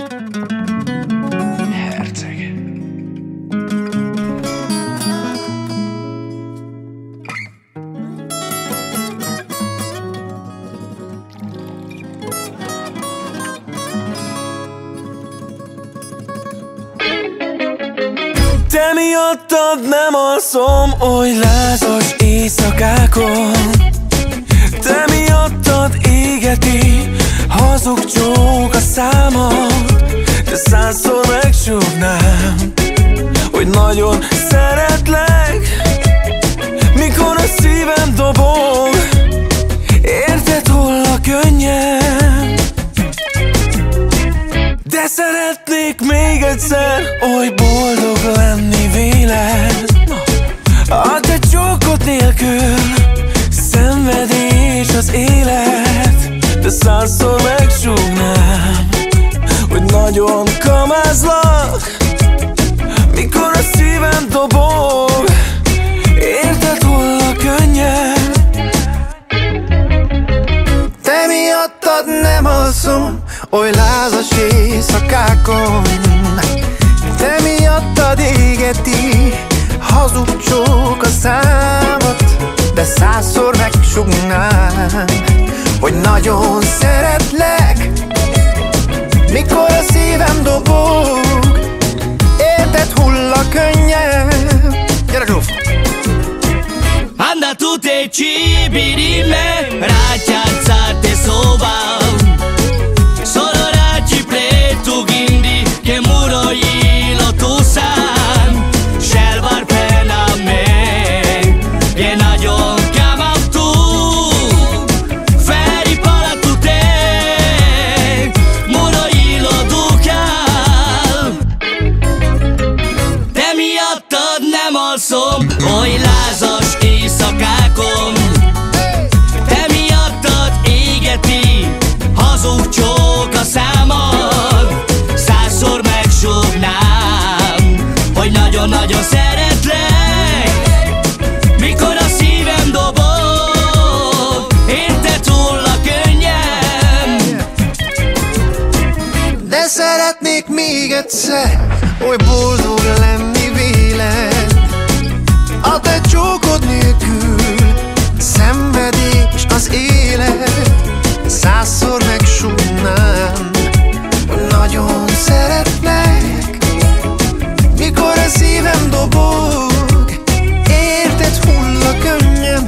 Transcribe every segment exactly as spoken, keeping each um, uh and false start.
Herceg. Te miattad nem alszom oly lázas éjszakákon. Te miattad égeti hazug csók a számat. De százszor megsúgnám, hogy nagyon szeretlek. Mikor a szívem dobog, érted hull a könnyem. De szeretnék még egyszer oly boldog lenni véled. A te csókod nélkül szenvedés az élet. De százszor megsúgnám, hogy nagyon kamázlak. Mikor a szívem dobog, érted hull a könnyem. Te miattad nem alszom oly lázas éjszakákon. Te miattad égeti hazug csók a számat. De százszor megsúgnám, hogy nagyon szeretlek. Mikor a szívem dobog, érted hull a könnyem. Gyere Zsóf! Anda tu te ci birime, ragazza sova. Solo raggi preto gindi, che muro ilo tu san. Shelvar pena me, che nagyon kamam tu. Feri pala tu te, muro ilo dukál. Te miattad nem alszom oly lázas éjszakákon. Te miattad égeti hazug csók a számad. Százszor megsúgnám, hogy nagyon-nagyon szeretlek. Mikor a szívem dobog, érted hull a könnyem. De szeretnék még egyszer oly boldog lenni véled. A te csókod nélkül szenvedés az élet. Százszor megsúgnám, hogy nagyon szeretlek. Mikor a szívem dobog, érted hull a könnyem.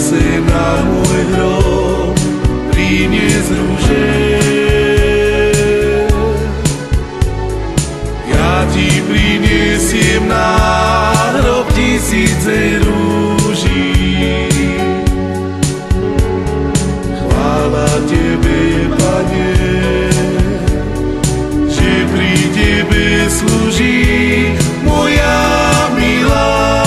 zase na môj hrob prinies rúže. Ja ti priniesiem na hrob tisíce rúží. Chvála tebe, Pane, že pri tebe slúži moja milá.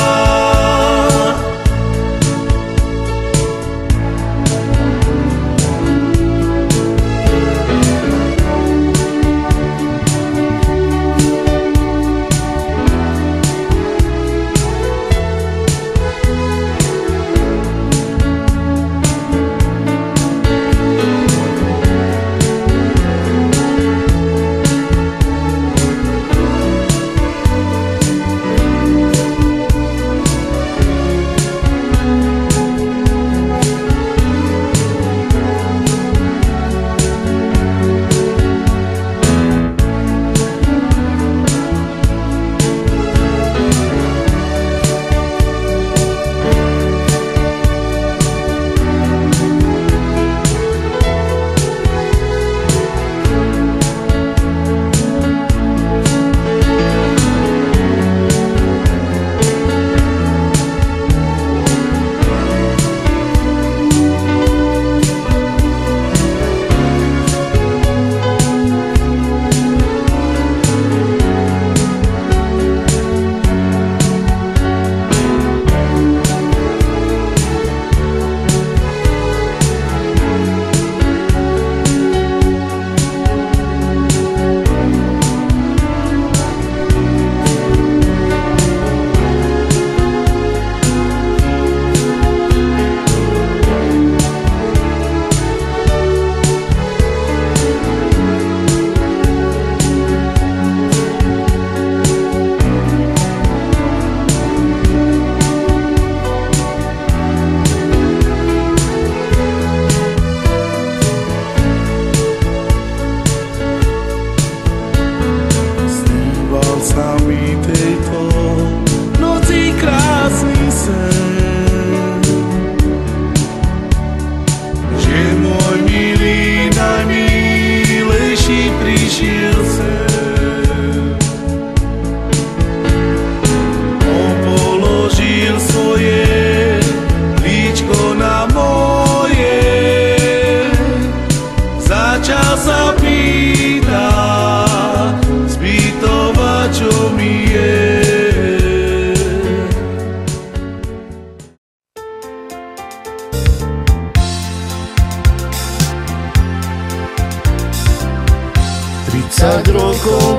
tridsať rokov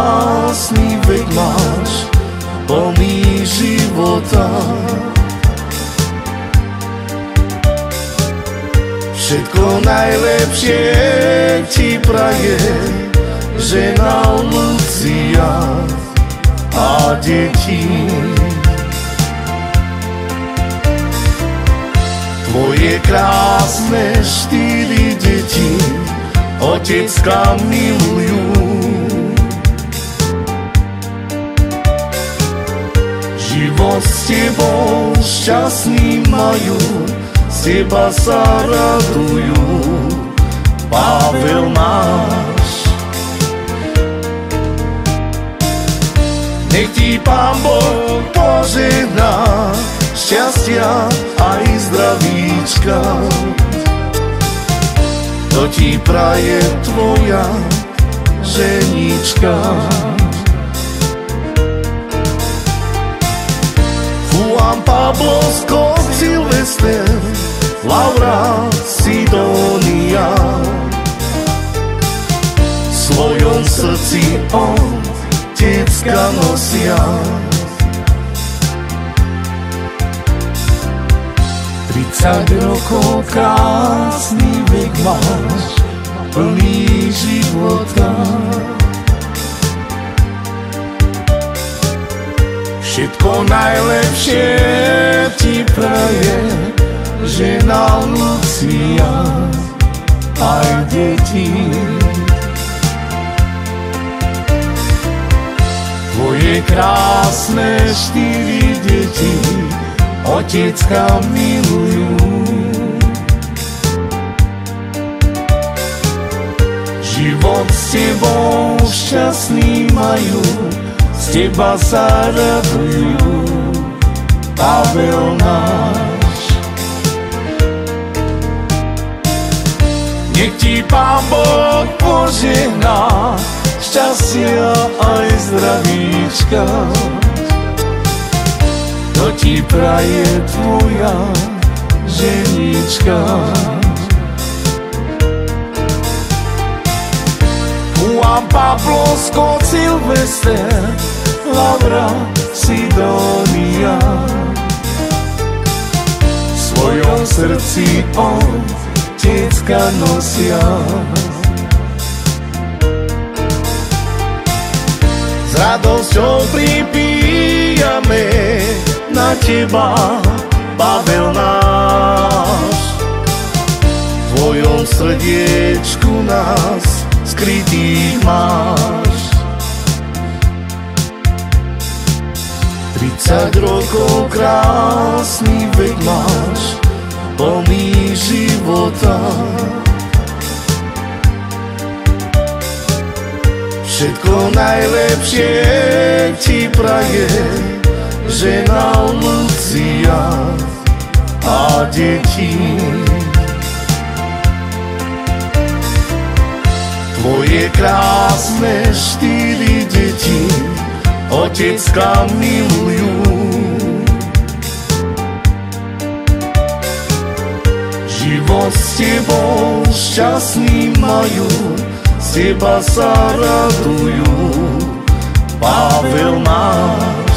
krásny vek máš, plný života. Všetko najlepšie ti praje žena Lucia a deti. Tvoje krásne štyri deti otecka milujú. Život s tebou šťastný majú, z teba sa radujú, Pavel náš. Nech ti Pán Boh požehná šťastia aj zdravíčka. To ti praje tvoja ženička. Juan Pablo, Scott, Silvester, Laura, Sidonia. V svojom srdci otecka nosia. tridsať rokov krásny vek máš, plný života. Všetko najlepšie ti praje žena Lucia aj deti. Tvoje krásne štyri deti otecka milujú. Život s tebou šťastný majú, z teba sa radujú, Pavel náš. Nech ti Pán Boh požehná, šťastia aj zdravíčka, to ti praje tvoja ženička. Juan Pablo, Scott, Silvester, Laura, Sidonia, v svojom srdci otecka nosia. S radosťou pripíjame na teba, Pavel náš. V tvojom srdiečku nás skrytých máš. Tridsať rokov krásny vek máš, plný života. Všetko najlepšie ti praje žena Lucia a deti. Tvoje krásne štyri deti otecka milujú. Život s tebou šťastný majú, z teba sa radujú, Pavel náš.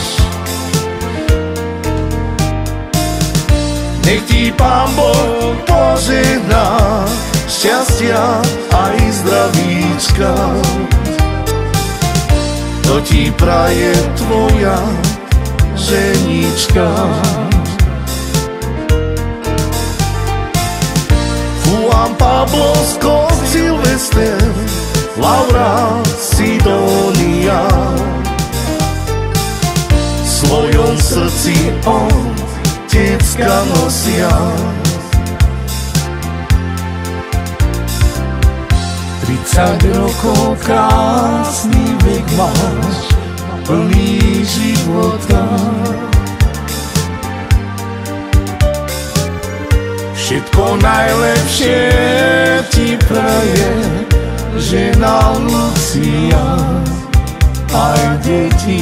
Nech ti Pán Boh požehná, šťastia aj zdravíčka, to ti praje tvoja ženička. Juan Pablo, Scott, Silvester, Laura, Sidonia, v svojom srdci otecka nosia. Tridsať rokov krásny vek máš, plný života. Všetko najlepšie ti praje žena Lucia aj deti.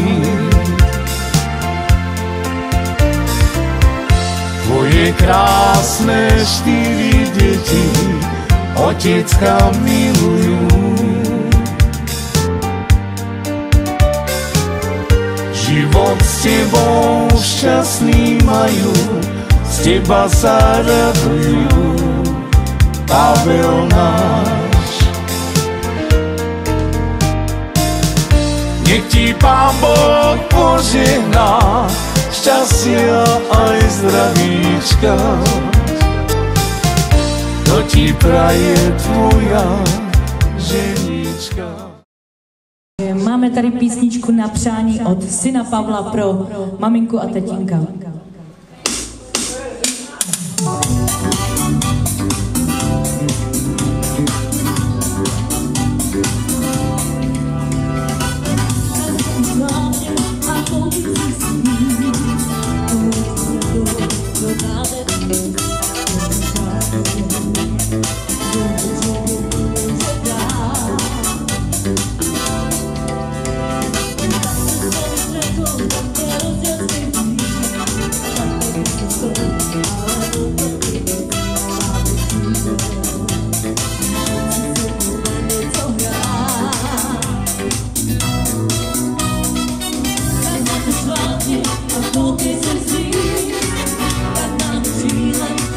Tvoje krásne štyri deti otecka milujú. Život s tebou šťastný majú, z teba sa radujú, Pavel náš. Nech ti Pán Boh požehná, šťastia aj zdravíčka, to ti praje tvoja ženička. Máme tady písničku na přání od syna Pavla pro maminku a tatínka. Focus and see that not feeling.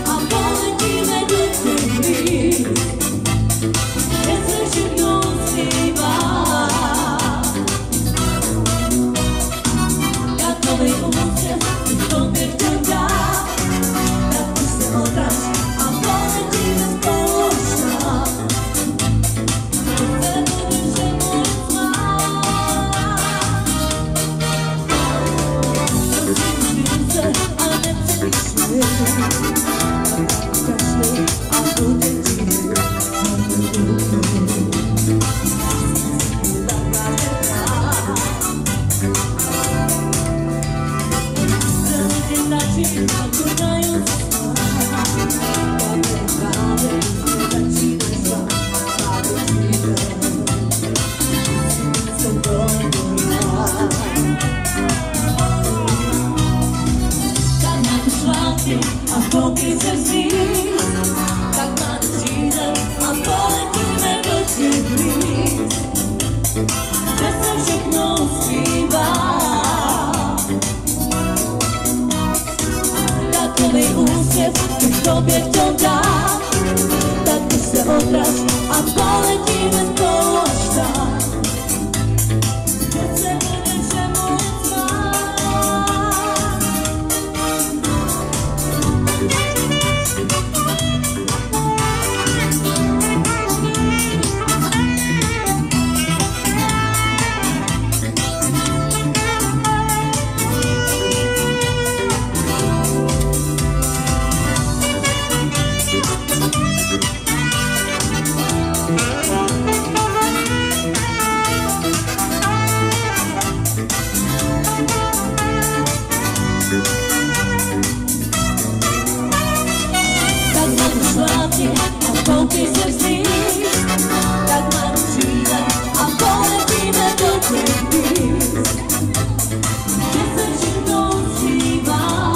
a koupí se zvíř, tak má křídel a poletíme do těch blíz, kde se všechno zpívá. Takový úsměv bych tobě chtěl dát, tak ty se odraz a poletíme spolu až tam, kde se budeš moc smát. Koupí se vzít, tak mám křídel a poletíme do těch blíz, kde se všechno zpívá.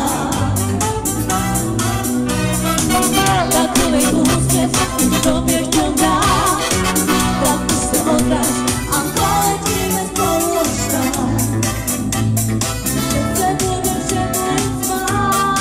Takovej úsměv bych tobě chtěl dát, tak ty se odraz a poletíme spolu až tam, kde se budeš všemu smát.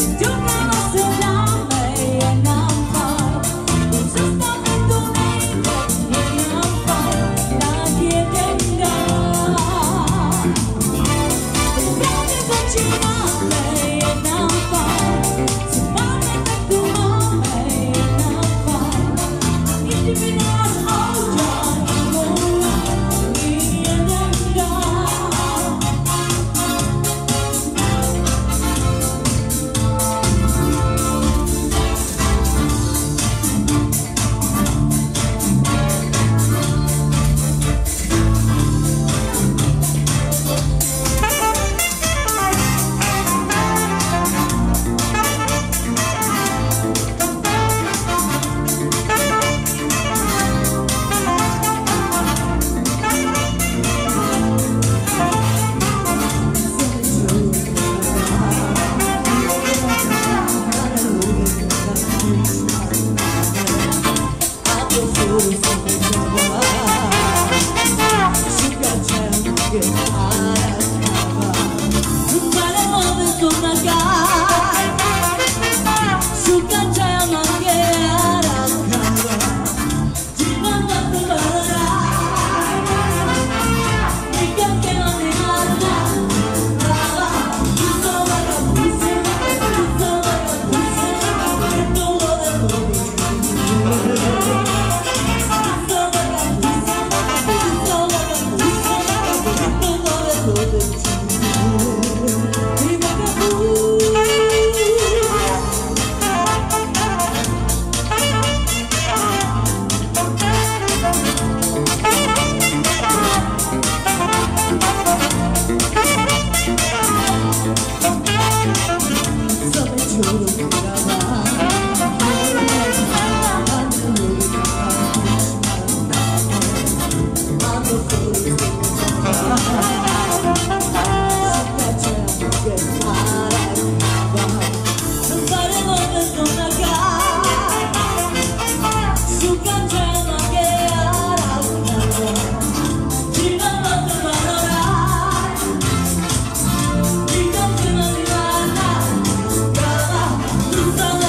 Don't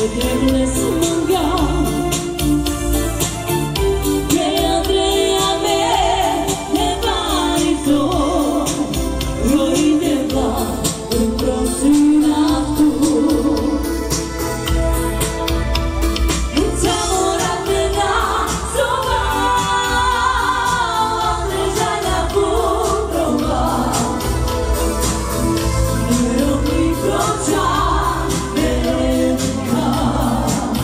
Pero mi brocha me deja.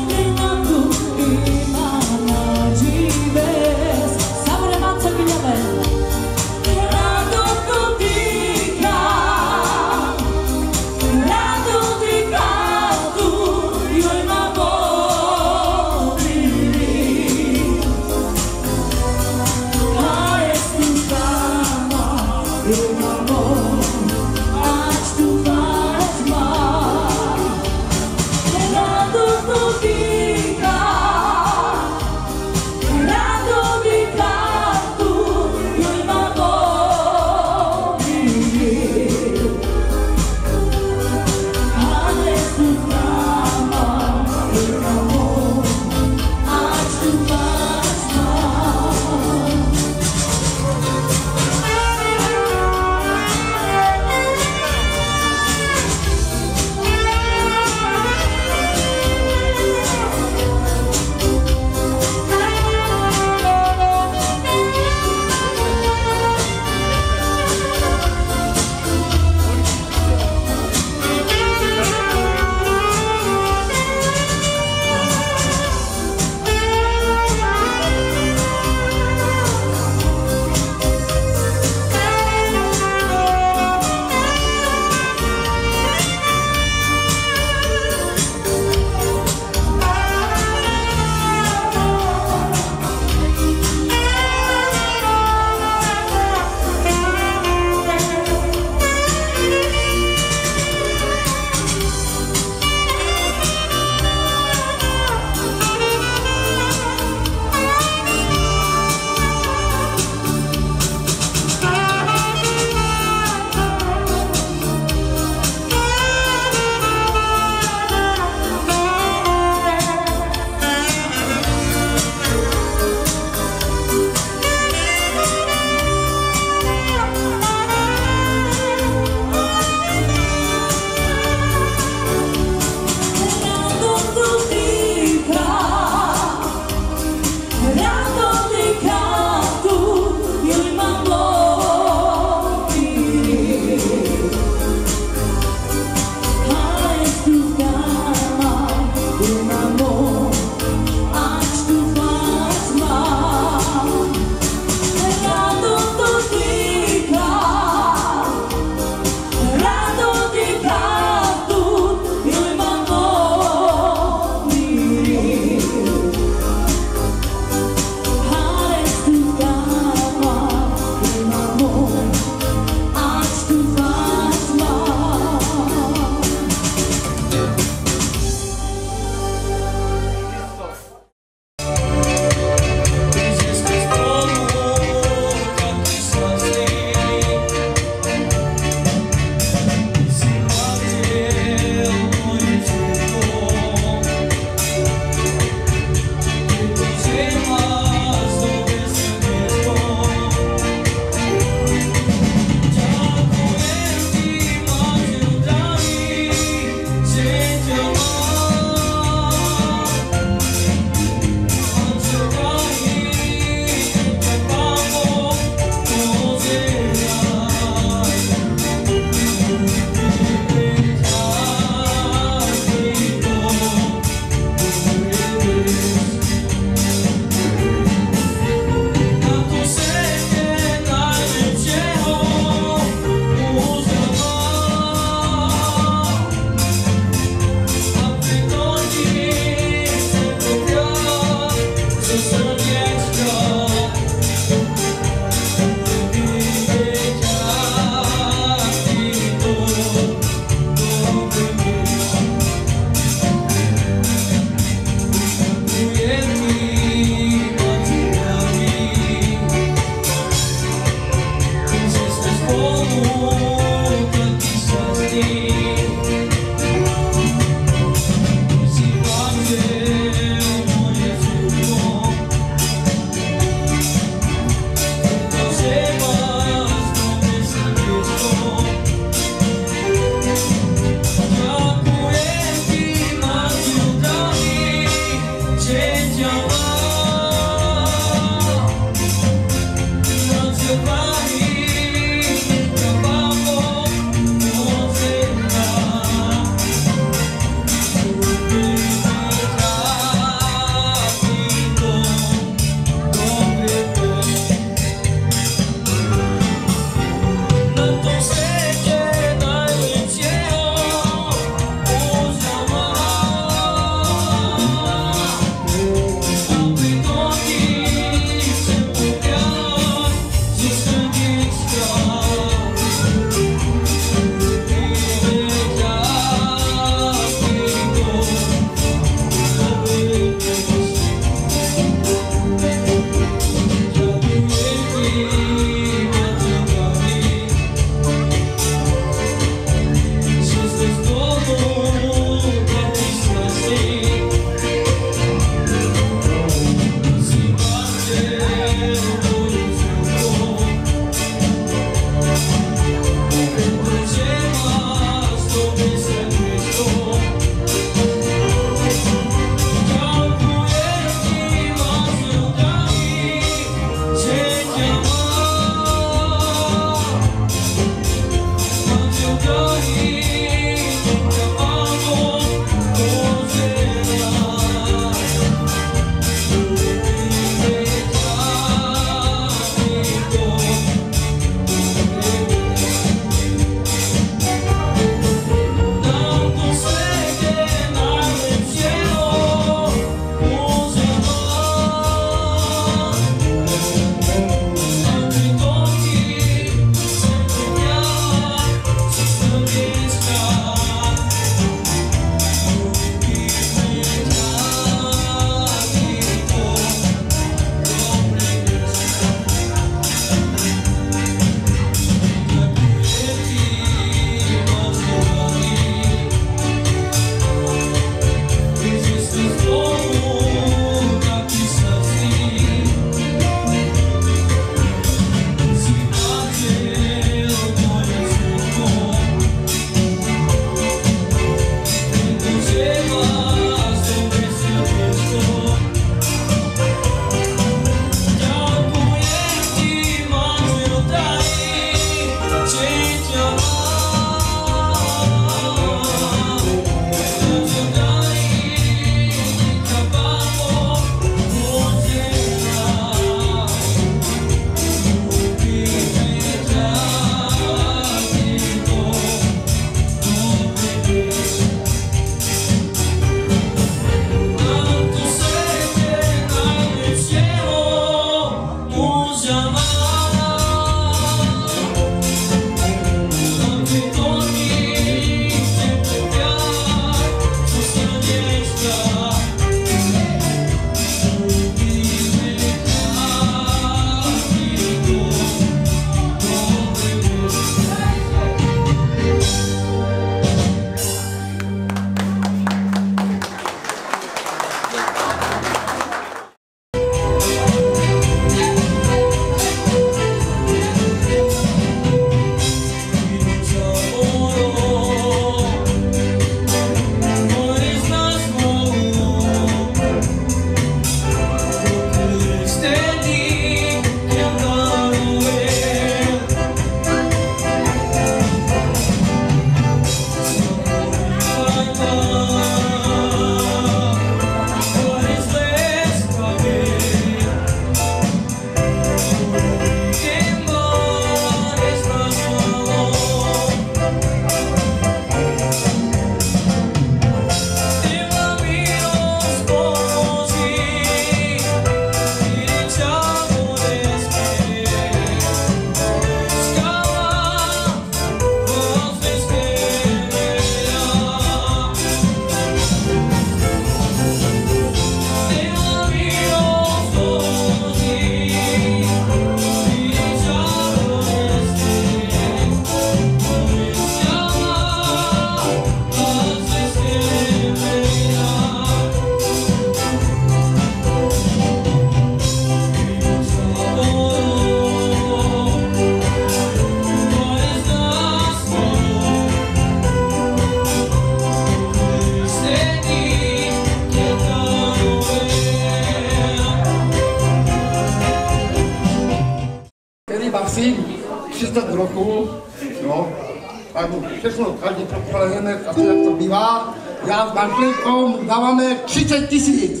třicet roků, no, tak všechno, každý propleneme, asi jak to bývá. Já s manželkou dáváme třicet tisíc.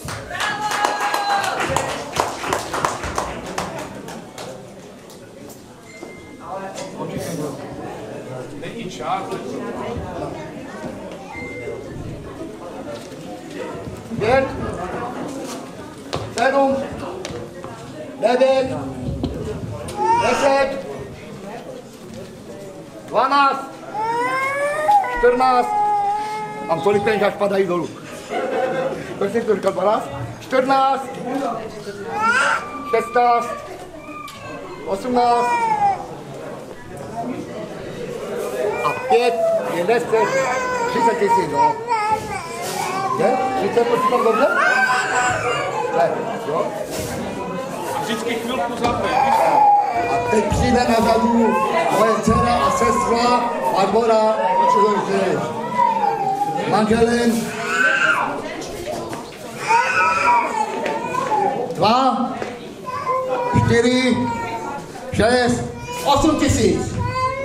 Není čas. Pět, sedm, devět, deset, dvanáct, čtrnáct, mám tolik peněz, až padají dolů. Proč jsem to říkal dvanáct? čtrnáct, šestnáct, osmnáct a pět je deset, třicet tisíc, no. Je? třicet, počítám dobře? Ne, jo? Vždycky chvilku zapne. A teď přijde na řadu moje dcera a sestra Barbora, manželin. Dva, čtyři, šest, osm tisíc.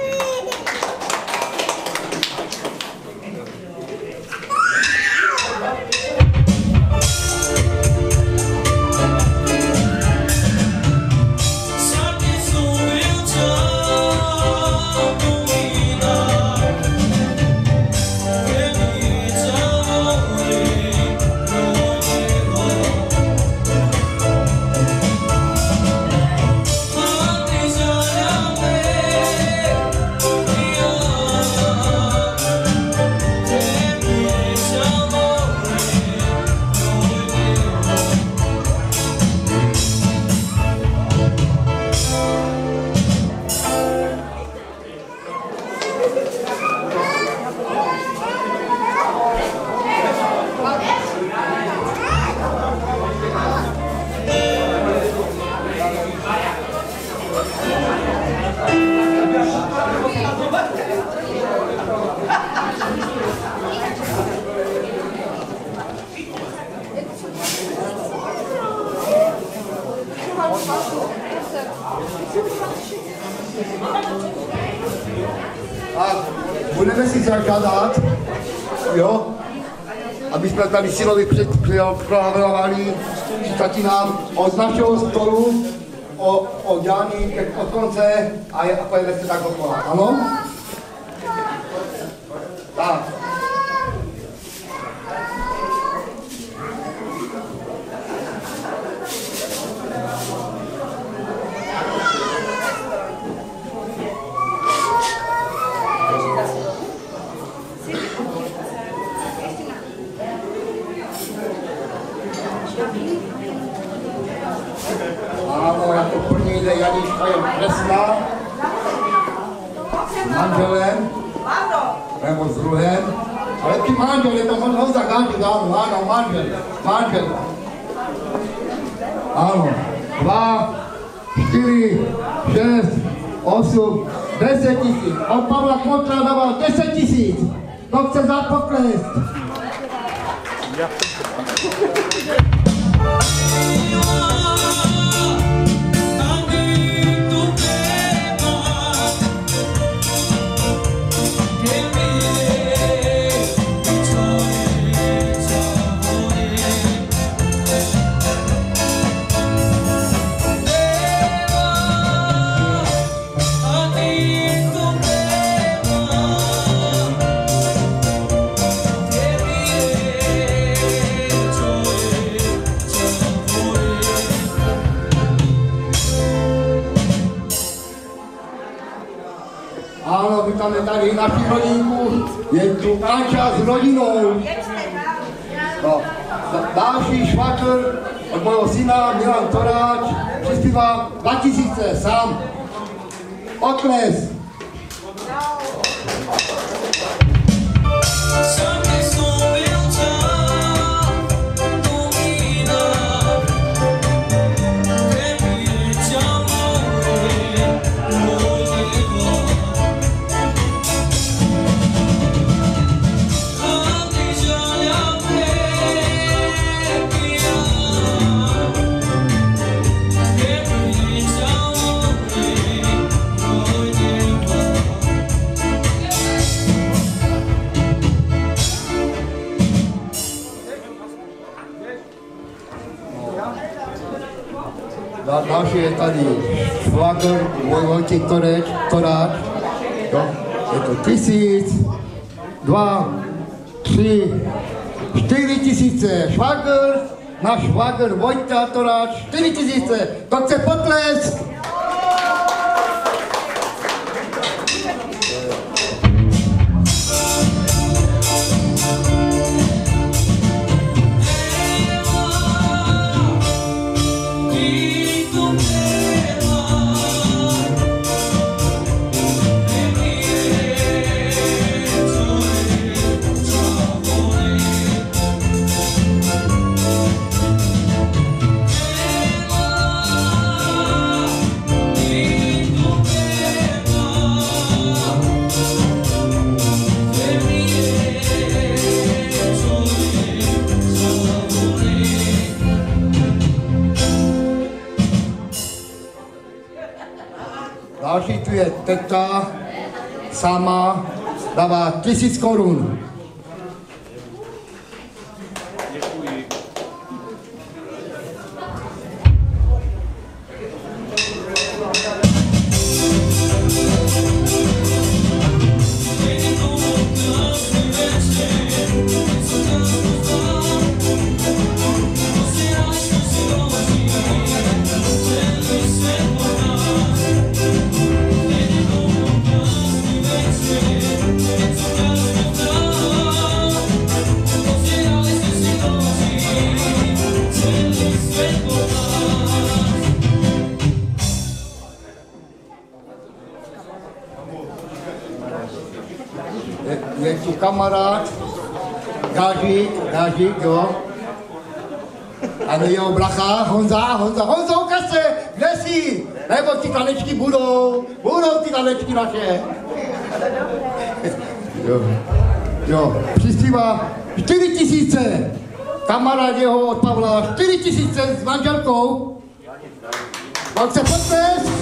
A budeme si zažádat, jo, aby jsme tady Silovi připravovali statinám od našeho stolu, o, o dělání od konce a, a pojeme se tak dokola, ano? Tak. paní jde Janíčka je kresla s manželem, nebo s druhem, ale ty manžel je to moc ho zagážit, ano, ano, manžel, manžel. Ano, dva, čtyři, šest, osm, deset tisíc. Od Pavla Kmotra dával deset tisíc. To chce za pokles. Ano, vítáme tady naši rodinku, je tu Anča s rodinou. No, další švakr od mojho syna Milan Toráč přispívá dva tisíce sám. Okles. Další je tady švagr, můj Vojtěch Toráč, Toráč. Jo, je to tisíc, dva, tři, čtyři tisíce. Švagr, náš švagr Vojta Toráč, čtyři tisíce. To chce potlesk. Další tu je teta, sama, dává tisíc korun. Je, je tu kamarád, Gážík, Gážík, jo. A jeho bracha, Honza, Honza, Honzo, ukaž se, kde jsi? Nebo ty tanečky budou, budou ty tanečky naše. Jo, jo, přispívá čtyři tisíce. Kamarád jeho od Pavla, čtyři tisíce s manželkou. Pak se potles.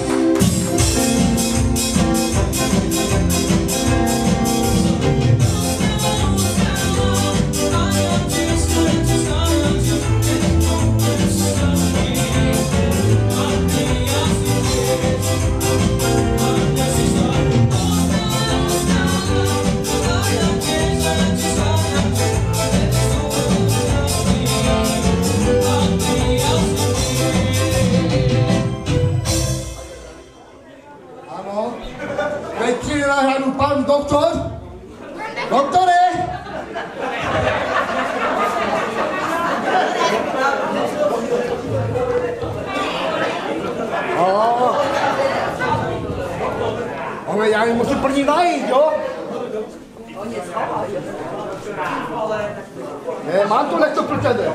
Teď přijde na hradu pan doktor. Doktore! Oh. No já ji musím první najít, jo? Ne, mám to něco pro tebe.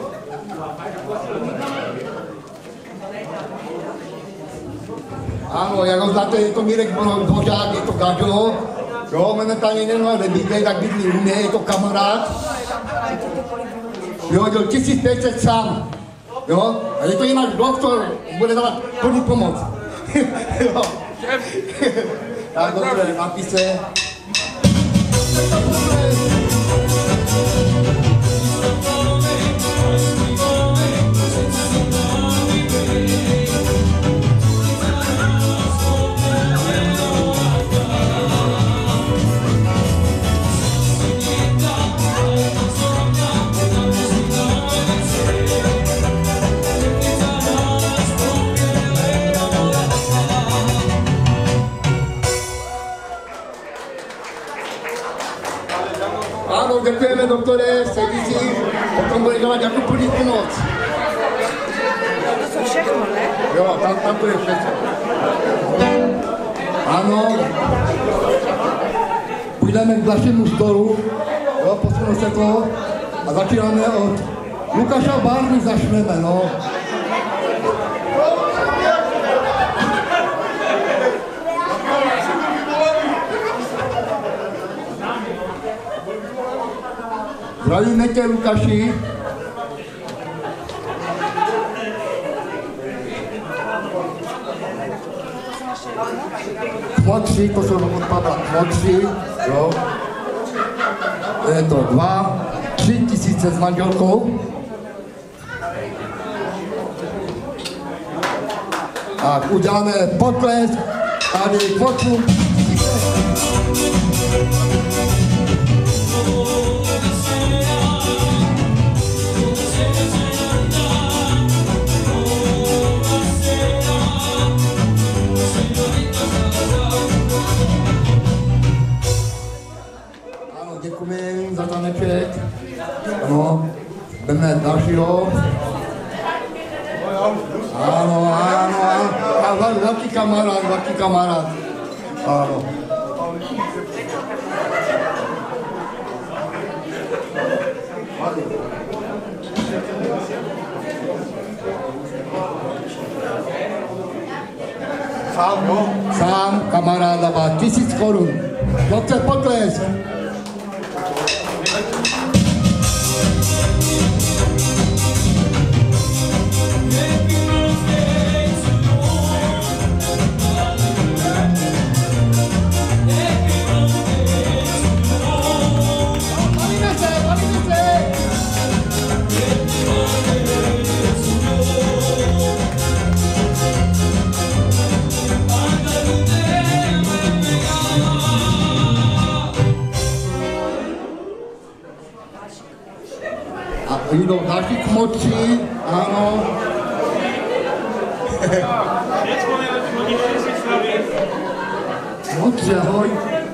Ano, jak ho znáte, je to Mirek Dvořák, je to Gaďo. Jo, momentálně neměl nebydlej, tak bydlí u mě, je to kamarád. Jo, děl tisíc pět set sám. Jo, a je to jinak doktor, bude dávat plný pomoc. Jo. Tak doktore, napíše. Ano, děkujeme, doktore, sedí si, potom bude dělat jako plný pomoc. To jsou všechno, ne? Jo, tam, tam to je všechno. Ano. Půjdeme k dalšímu stolu, jo, posunu se to a začínáme od Lukáša Barny, začneme, no. Zdravíme tě, Lukáši. Kmotři, to jsou od Pavla Kmotři, jo. Je to dva, tři tisíce s manželkou. A uděláme potlesk tady Kmotřu. Děkujeme za taneček. Ano, jdeme dalšího. Ano, ano, ano. A velký kamarád, velký kamarád. Ano. Sám, jo? Sám kamarád dává tisíc korun. Dobře, potlesk. Jdou další kmotři, ano. Kmotři, ahoj.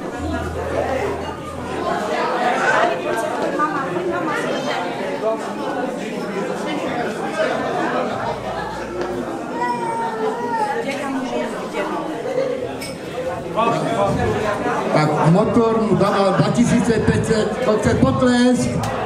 Tak motor mu dával dva tisíce pět set, to chce potlesk.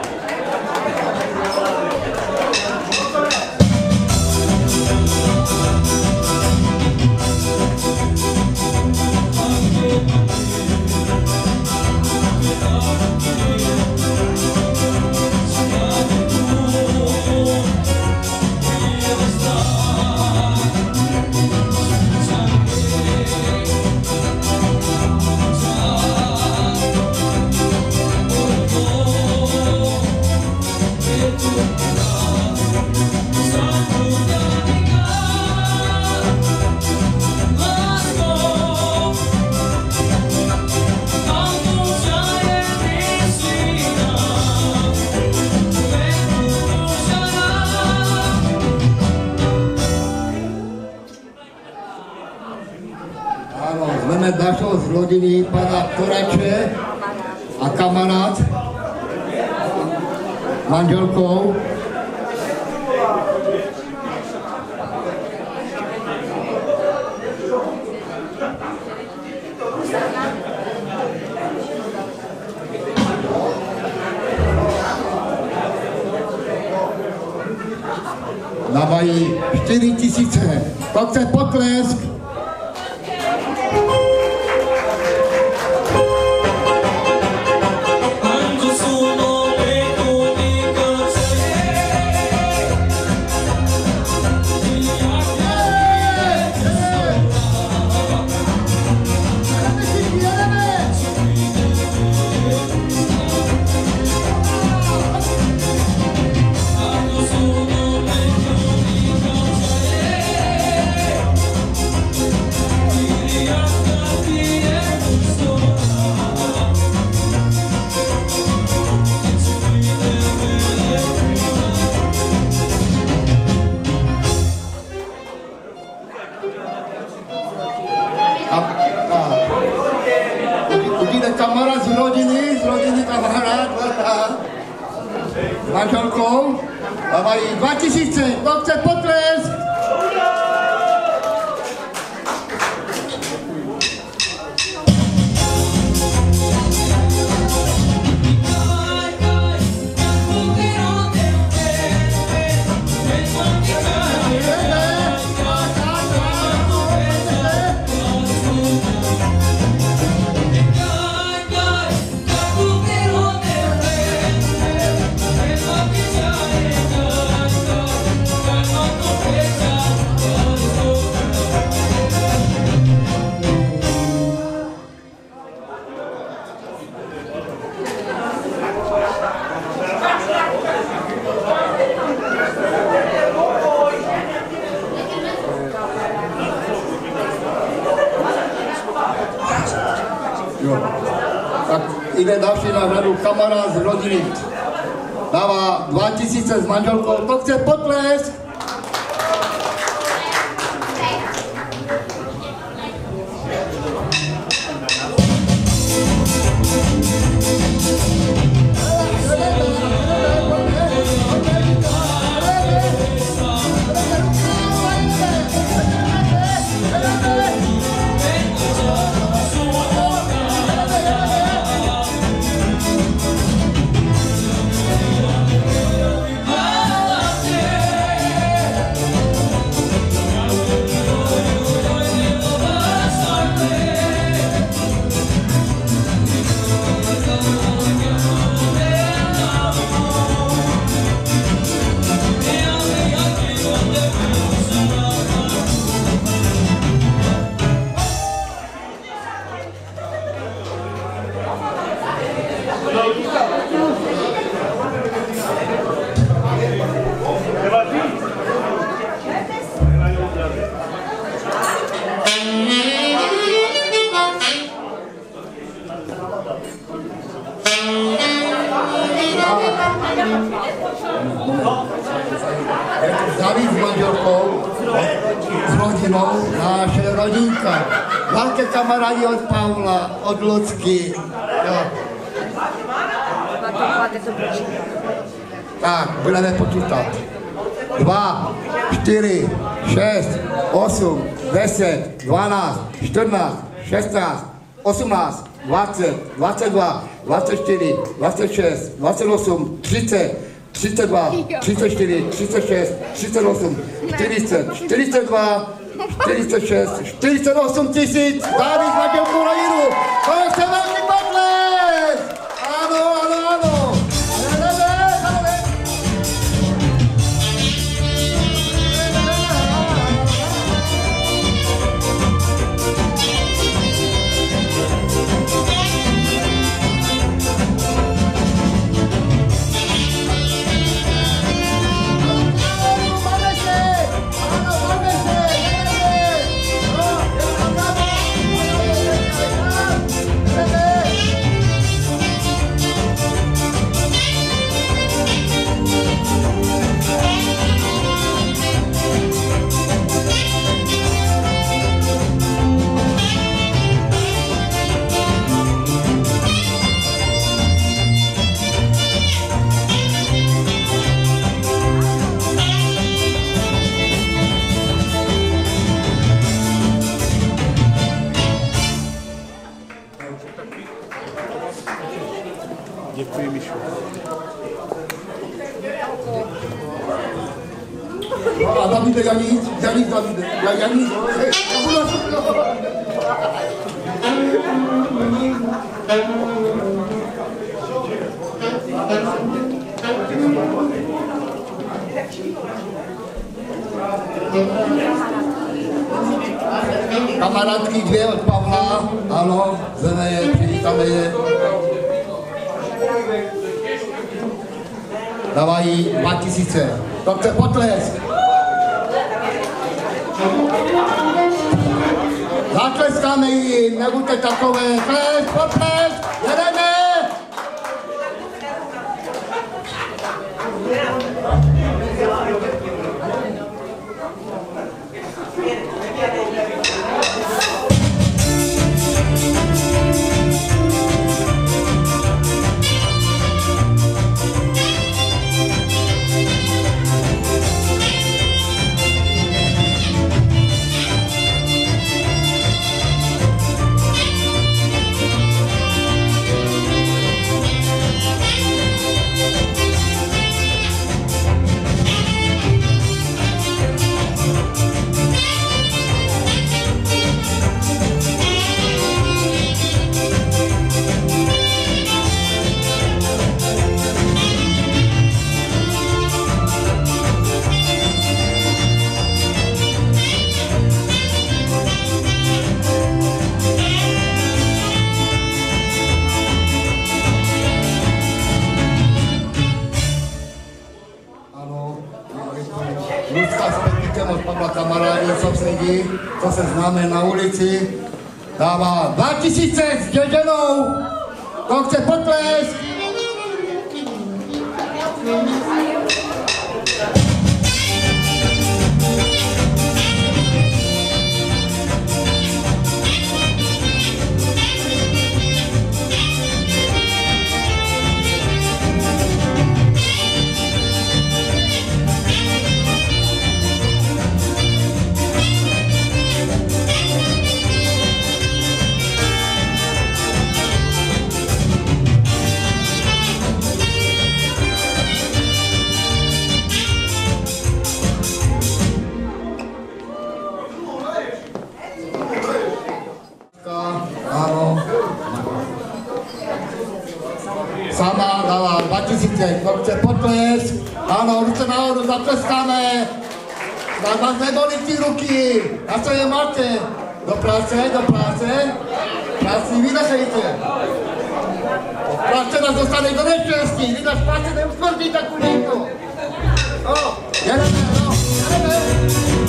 Máme dalšího z rodiny pana Torače a kamarád manželkou. dávají čtyři tisíce. To chce potlesk. Kamarád z rodiny, z rodiny kamarád, s manželkou a mají dva tisíce, to chce potlesk. Jo. Tak jde další na řadu kamarád z rodiny. Dává dva tisíce s manželkou, to chce potlesk. David s manželkou, s rodinou, naše rodinka. Velké kamarádi od Pavla, od Lucky. Jo. Tak, budeme počítat. Dva, čtyři, šest, osm, deset, dvanáct, čtrnáct, šestnáct, osmnáct, dvacet, dvacet dva, dvacet čtyři, dvacet šest, dvacet osm, třicet, třicet dva, třicet čtyři, třicet šest, třicet osm, čtyřicet, čtyřicet dva, čtyřicet šest, čtyřicet osm tisíc, David s manželkou rodinu, to je se velký potlesk! Ano, ano, ano! Davide Janíc, Janíc Davide, já Janíc, hej, já budu kamarádky dvě od Pavla, ano, zeme je, přivítáme je. Dávají dva tisíce. To chce potlesk. Zatleskáme jim, nebuďte takové. Tlesk, potlesk, jedeme! Kamarádi, sousedí, co se známe na ulici, dává dva tisíce s děděnou, to chce potlesk. Sama dala dva tisíce, to chce potlesk, ano, ruce nahoru, zatleskáme, tak vás nebolí ty ruky, a co je máte? Do práce, do práce, práci vynechejte. Práce nás dostane do neštěstí, vy nás práce neuskordí takový někdo. No, jedeme, no, jedeme.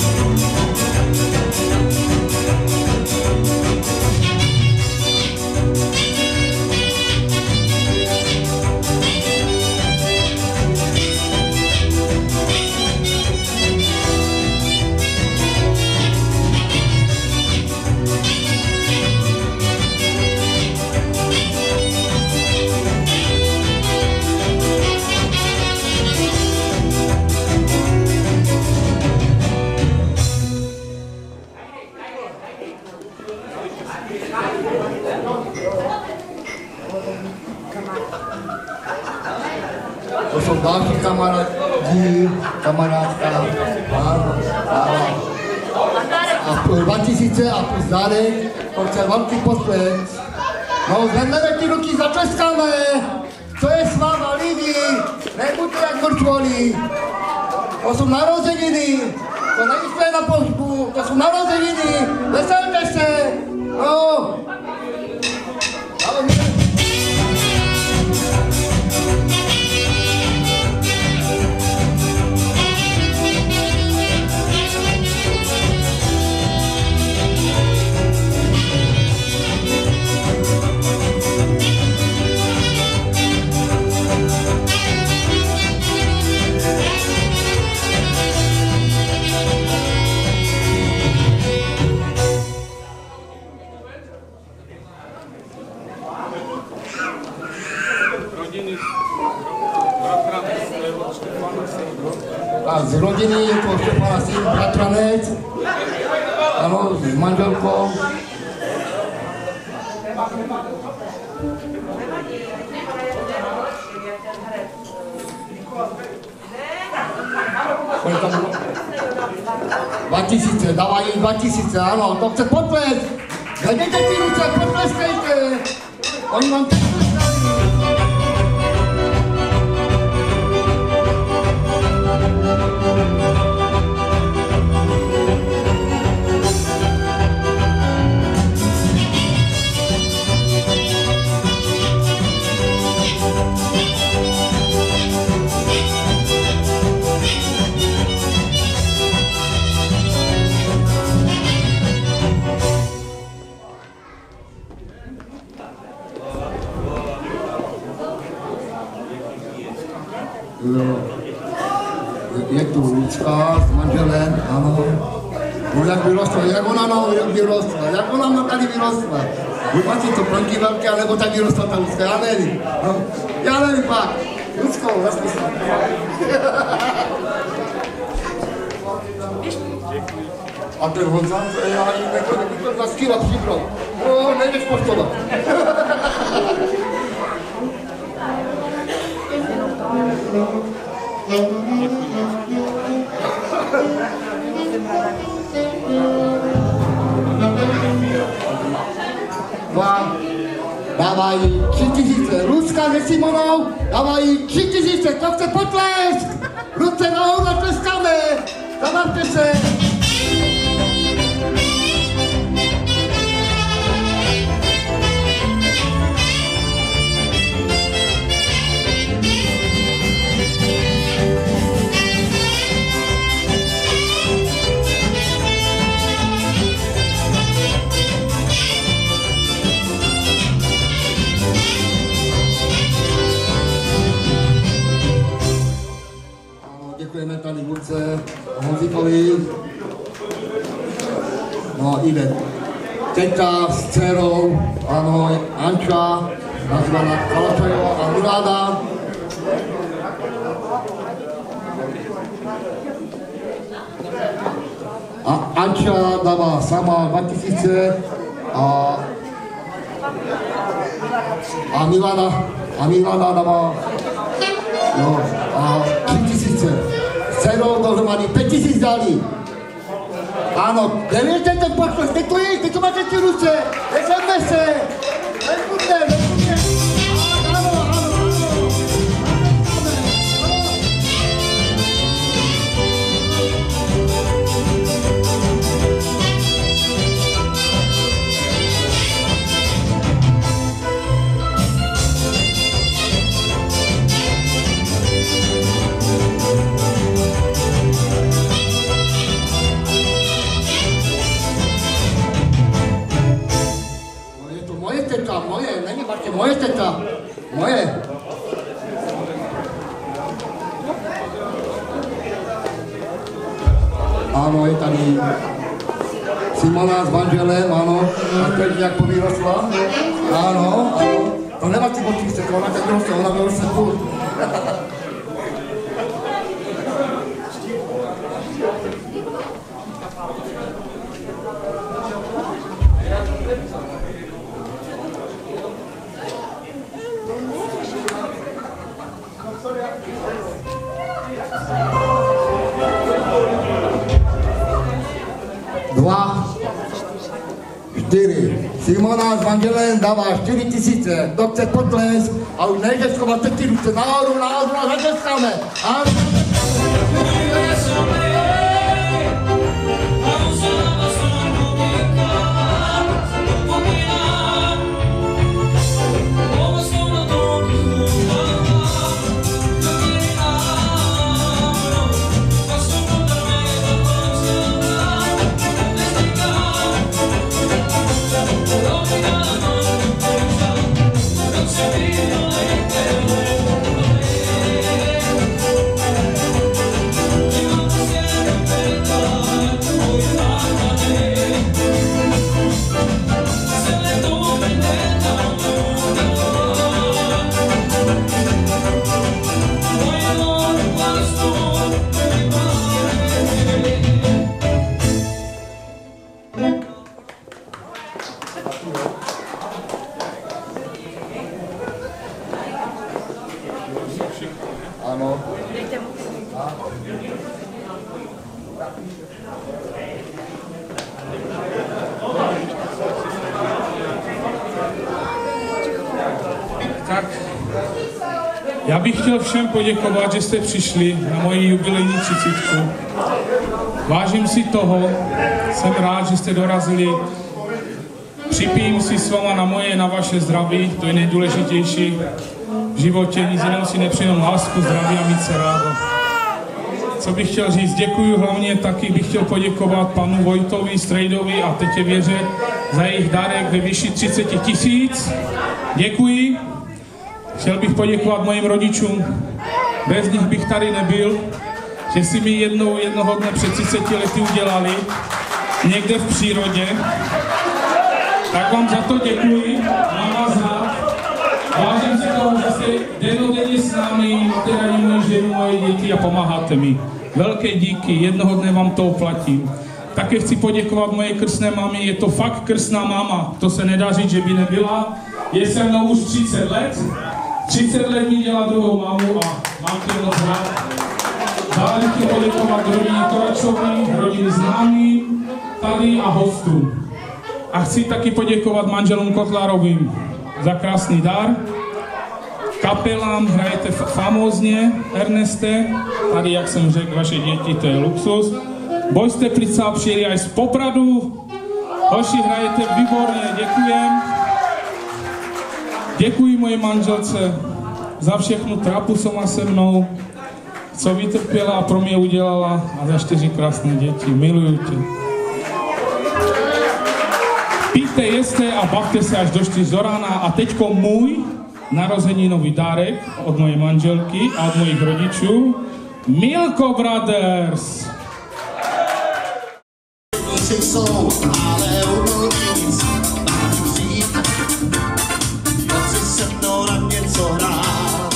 To jsou další kamarádi, kamarádka, pár, pár. A plus dva tisíce a plus dárek, to chce velký potlesk. No, zvedneme ty ruky, zatleskáme. Co je s váma lidi? Nebuďte jak mrtvoli. To jsou narozeniny. To nejsme na pohřbu, to jsou narozeniny. Veselte se. No. A z rodiny je to Štěpána syn, bratranec, ano, s manželkou. Kolik tam bylo? Dva tisíce, dávají dva tisíce, ano, to chce potles. Hledejte ty ruce, potleskejte. Oni vám teď je tu Lucka s manželem, ano. No jak vyrostla, jak ona no, jak vyrostla, jak ona tady vyrostla. Vůbec si to plnky velké, anebo tak vyrostla ta Lucka, já nevím. No, já nevím pak. Lucko, zasmysl. A ten Honza, to je já jim jako to dva skýla přibral. No, nejdeš poštovat. Dva, dávají tři tisíce. Lucka se Simonou dávají tři tisíce. To chce potlesk. Ruce nahoru natleskáme. Zabavte se. Děkujeme tady Lucce, Honzíkovi. No, jde teta s dcerou, ano, Anča, nazvaná Kalačajová a Miláda. A Anča dává sama dva tisíce a a Milada, a Milada dává no, a tři tisíce. S dcerou dohromady pět tisíc dali. Ano, nevěřte ten potlesk, teď to je, teď to máte ty ruce, nezeme se, nezbuďte, nezbuďte. Ano, ano, ano. Moje, není Martě, moje teta, moje. Ano, je tady Simona s manželem, ano, a teď jak povyrostla. Ano, ano, to nemá ty botíček, ona teď vyrostla, ona vyrostla furt. Dva, čtyři. Simona s manželem dává čtyři tisíce. Kdo chce potlesk a už nejdeš schovat ty ruce nahoru, nahoru a zatleskáme. Ano. Tak, já bych chtěl všem poděkovat, že jste přišli na moji jubilejní třicítku. Vážím si toho, jsem rád, že jste dorazili. Připijím si s váma na moje, na vaše zdraví, to je nejdůležitější v životě, nic jiného si nepřeju, lásku, zdraví a mít se rád. Co bych chtěl říct, děkuji hlavně, taky bych chtěl poděkovat panu Vojtovi, Strejdovi a tetě Věře za jejich dárek ve výši třicet tisíc. Děkuji. Chtěl bych poděkovat mojim rodičům, bez nich bych tady nebyl, že si mi jednou jednoho dne před třiceti lety udělali, někde v přírodě. Tak vám za to děkuji, mám vás rád. Vážím si toho, že jste dennodenně s námi, máte rádi moji ženu, moje děti a pomáháte mi. Velké díky, jednoho dne vám to oplatím. Také chci poděkovat moje krstné mámě, je to fakt krstná máma, to se nedá říct, že by nebyla. Je se mnou už třicet let, třicet let mi dělá druhou mámu a mám tě moc rád. Dále chci poděkovat rodině Koračovi, rodině známým, tady a hostům. A chci taky poděkovat manželům Kotlárovým za krásný dar. Kapelám hrajete famózně, Erneste, tady, jak jsem řekl, vaše děti, to je luxus. Boj jste Plica přijeli aj z Popradu. Hoši, hrajete výborně, děkujem. Děkuji moje manželce za všechnu trapu, co má se mnou, co vytrpěla a pro mě udělala a za čtyři krásné děti. Miluju tě. Pijte, jeste a bavte se až do čtyř do rána. A teďko můj narozeninový dárek od mojej manželky a od mojich rodičů. Milko Brothers! Jsou, ale umluvíc, mám přijít, moci se mnou na něco hrát.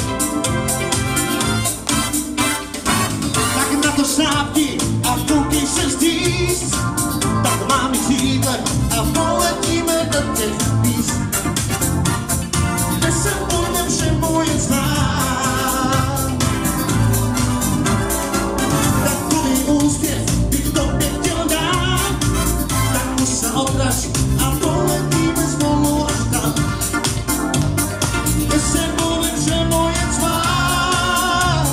Tak na to šlápni a koukej se zdíst, tak mám křídle a poletíme do těch míst, kde se budem všemu jen znát. Takový úspěch bych tobě chtěl dát, tak už se odraž a poletíme spolu až tam, kde se budem všemu jen zvát.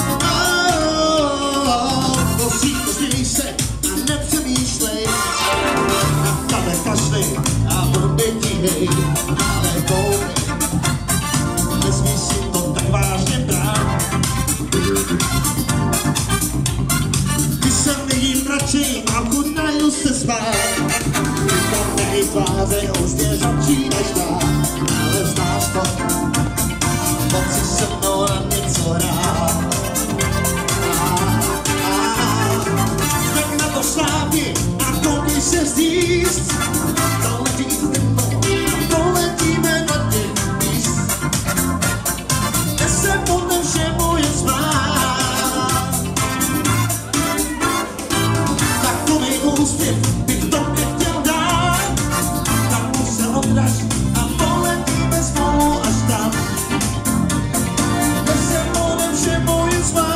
Prosím, pozděj se a nepřemýšlej, na tebe kašlej a blbě tíhej, ale koukej, nesmí si to tak vážně brát. Když se vidím radši, mám chuť najdu se spát, říkám nej tváře, úsměv začínaš dát, ale znáš to, moci se mnou na něco hrát. Tak na to šlápni a koukej se zdíst, doletí temno a poletíme do těch míst, kde se budem všemu jen smát. Takový úspěch bych tobě chtěl dát, tak už se odraž a poletíme spolu až tam, kde se budem všemu jen smát.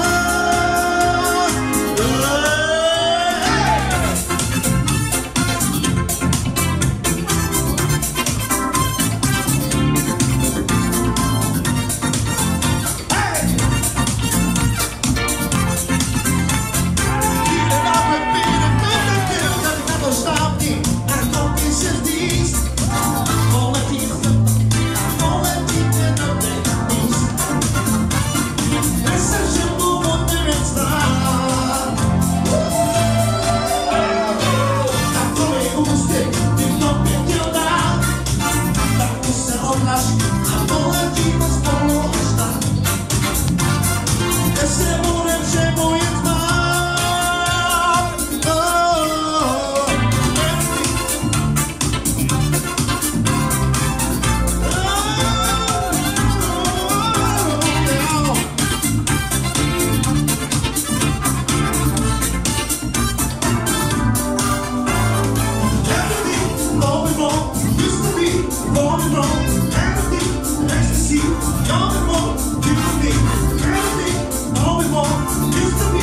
You're the one, you and me, everything, all we want is to be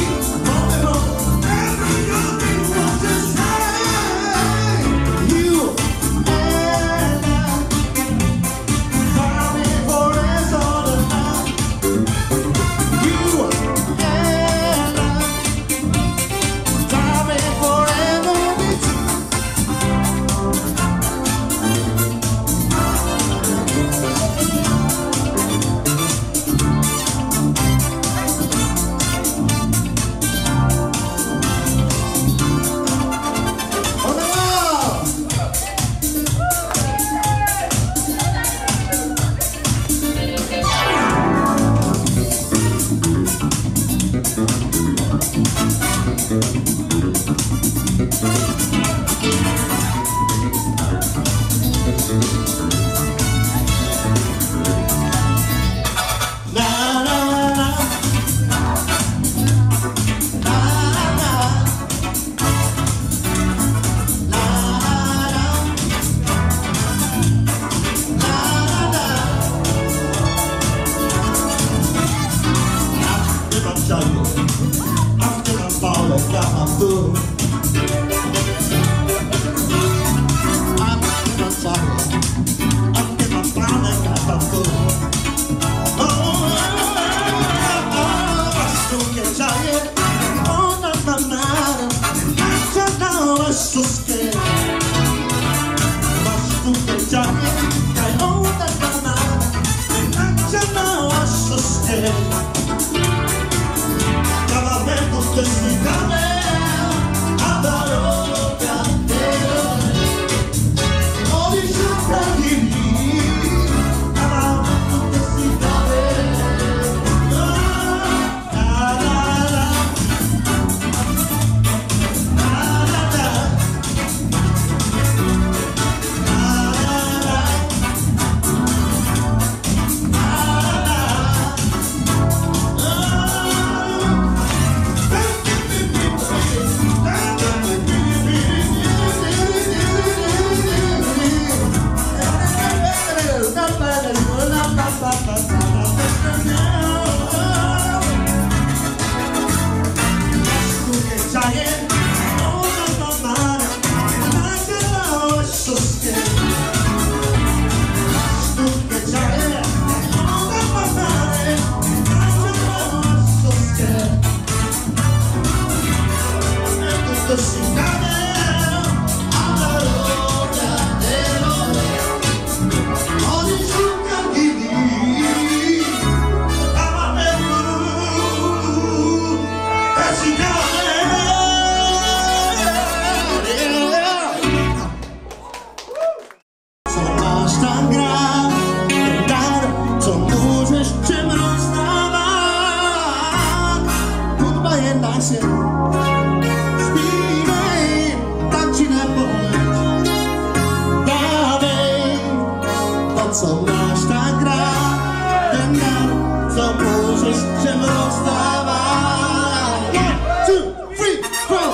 co máš tak rád, ten dar, co můžeš všem rozdávat. One, two, three, four.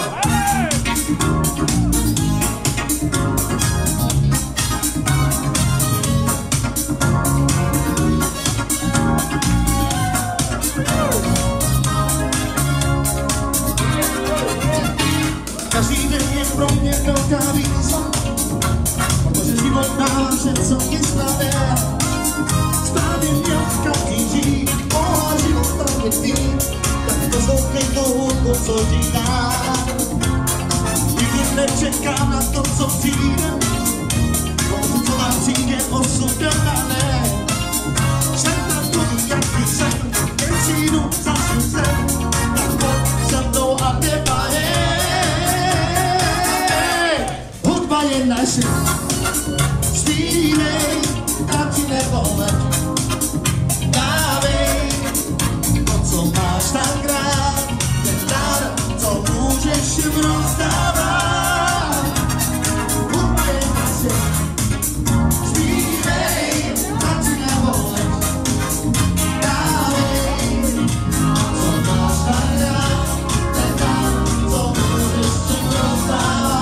Každý den je pro mě velká výzva, protože život dává vše, co je snadné. Správně měl každý žít, mohla život právě být, tak poslouchej tu hudbu, co říká. Nikdy nečekám na to, co přijde, protože co vám přijde, osud je dané. Jsem takový, jak ty jsem, jen přijdu za svým sem, tak pojď se mnou a nebahej. Hudba je naše, zpívej, a ti nepomeď. Dávej to, co máš tak rád, ten dar, co můžeš jim rozdávat. Hudba je naše, zpívej, a ti nepomeď. Dávej to, co máš tak rád, ten dar, co můžeš jim rozdávat.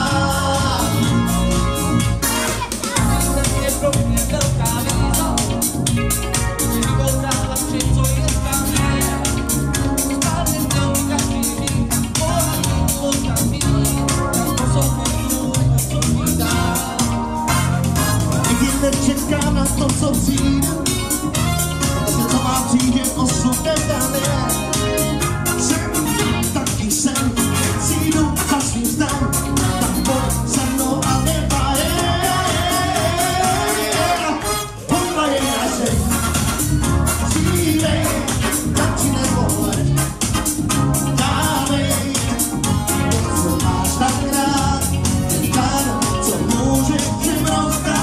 Nečekám na to, co přijde, protože co má přijde, osud nedané. Jsem taky jsem, přijdu za svým snem, tak pojď se mnou a nebahej. Hudba je naše, přijde, tak ti nepomeď. Dávej to, co máš tak rád, ten dar, co můžeš všem rozdávat.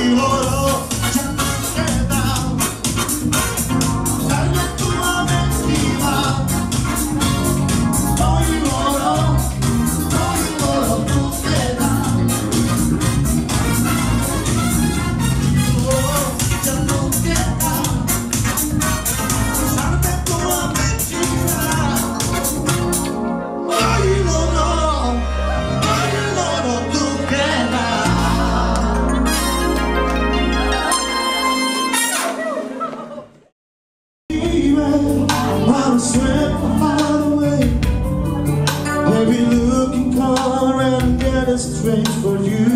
Strange for you.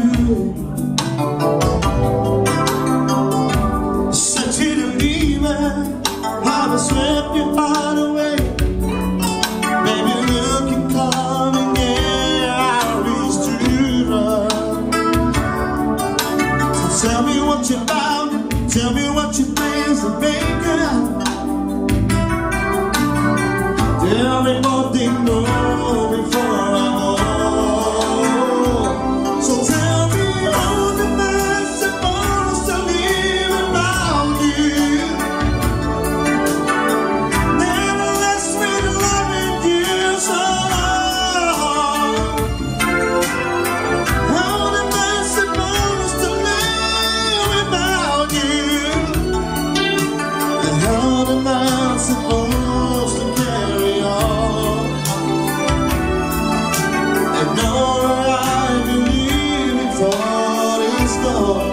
Said you to leave it, how I swept your heart away. Baby, looking coming, yeah, I reached to run. So tell me what you're about, tell me what your plans to make it. Tell me what they know before I go. So tell me how the man's supposed to live around you. Never less with loving you so long. How the man's supposed to live without you. And how the man's supposed to carry on. And all I believe thought is gone.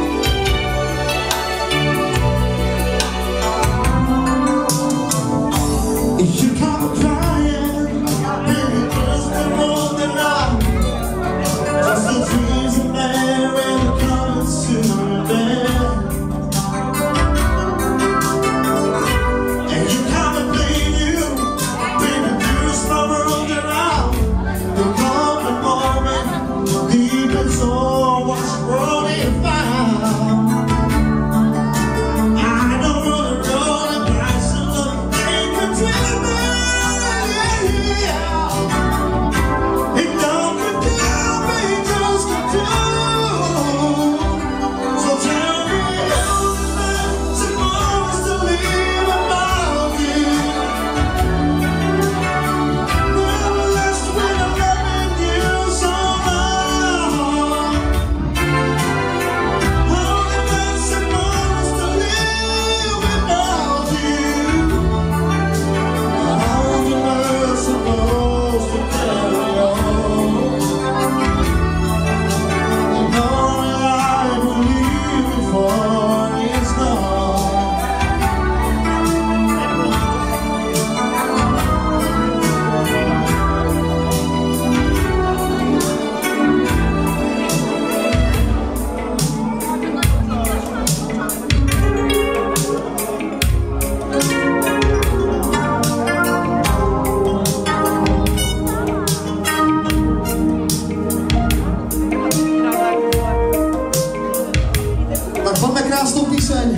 If you come crying, baby, just the road that I, just the trees and there and coming soon there. And you come and blame you, baby, just the road that I, the coming moment, deep and so what's wrong if I I don't wanna roll the dice and look they can tell me it don't condemn me just to do. So tell me how the man's supposed to live above you. Never less when I'm loving you so long. How the man's supposed to live without you. How the man's supposed to carry on. And all I believe before it's gone. Tak máme krásnou píseň.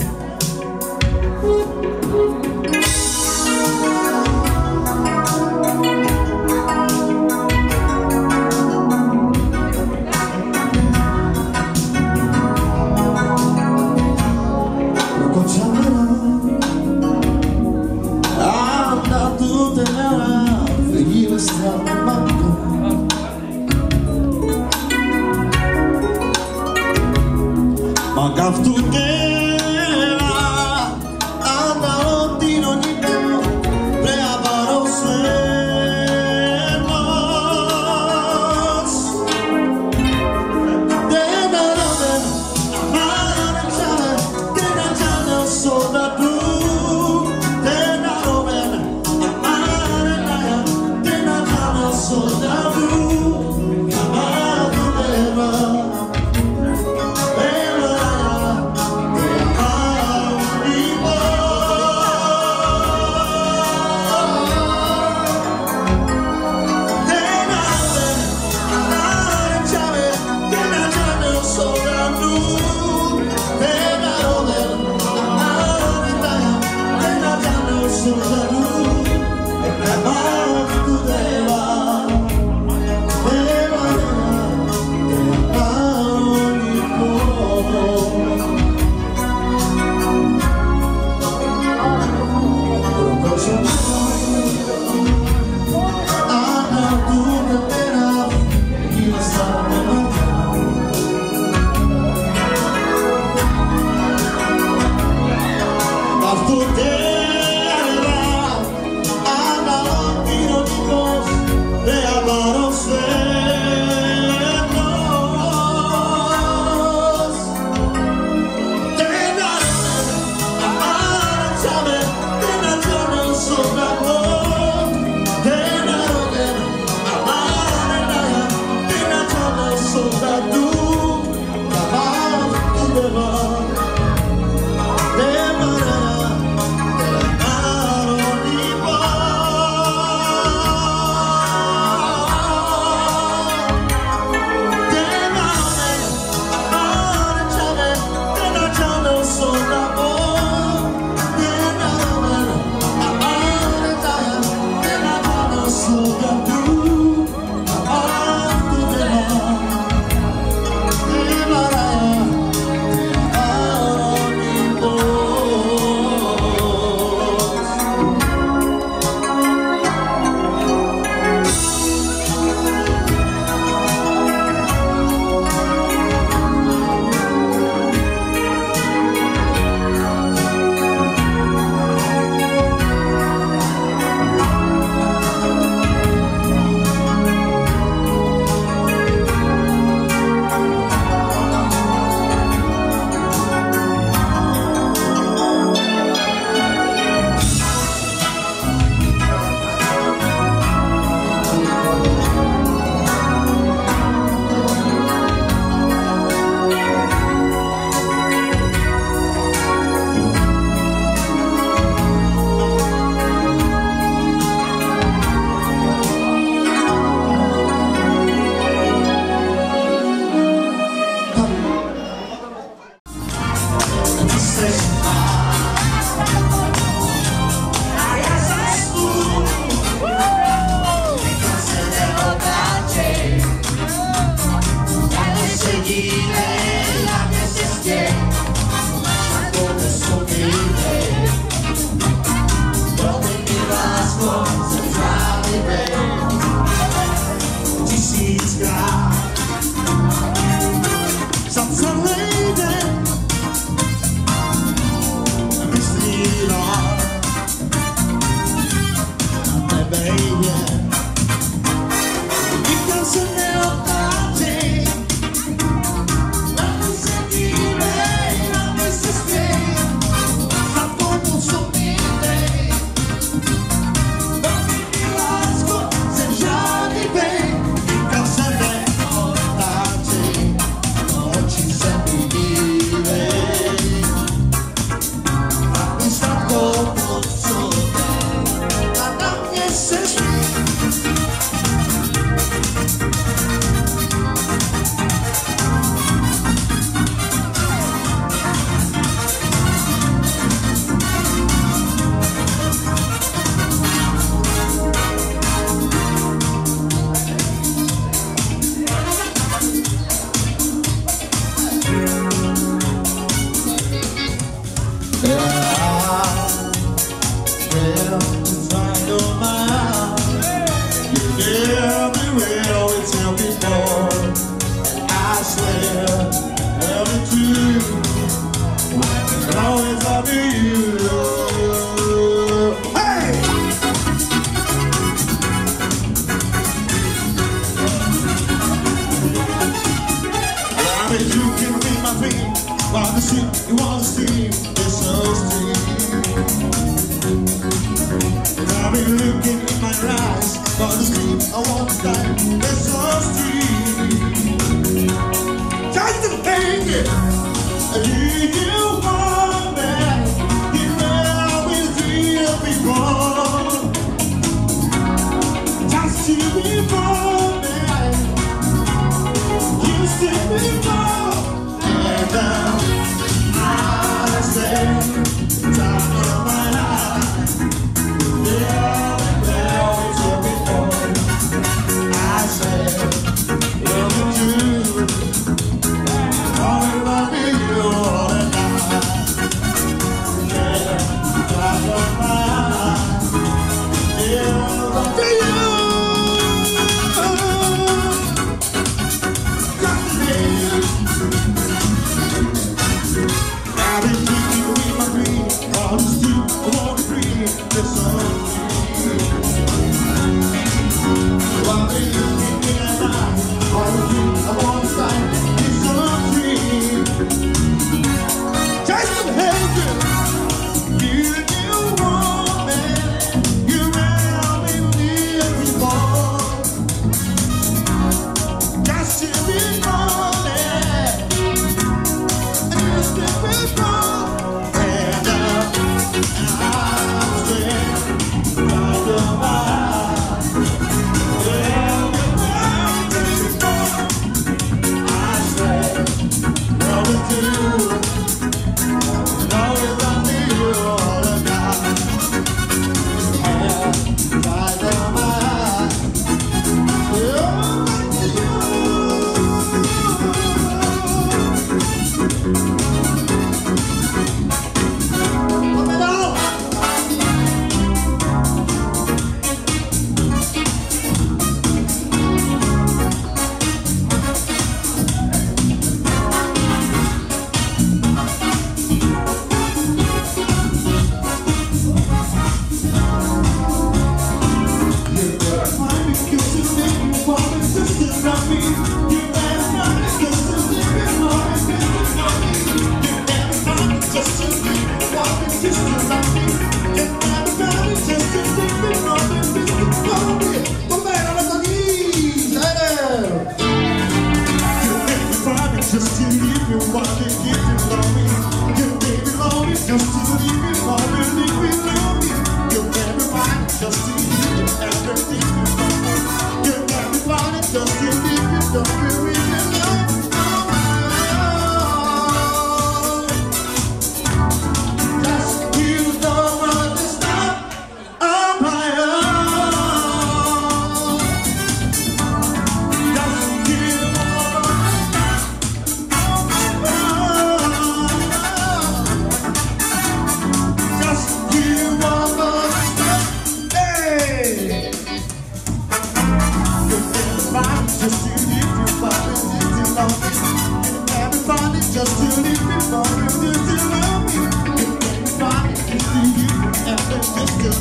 All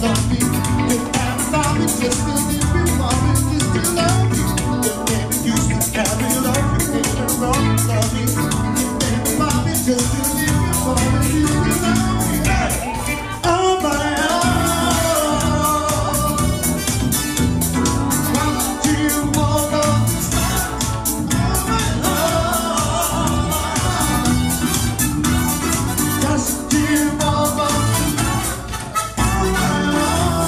love me. You can't love me just to live you, mommy, just to love me. You never used to carry love, you never wrong love me. You never love me just to live you, mommy, just to love me. Hey. Oh my oh, once you walk on the side, oh my oh, just you walk on the side, oh my oh.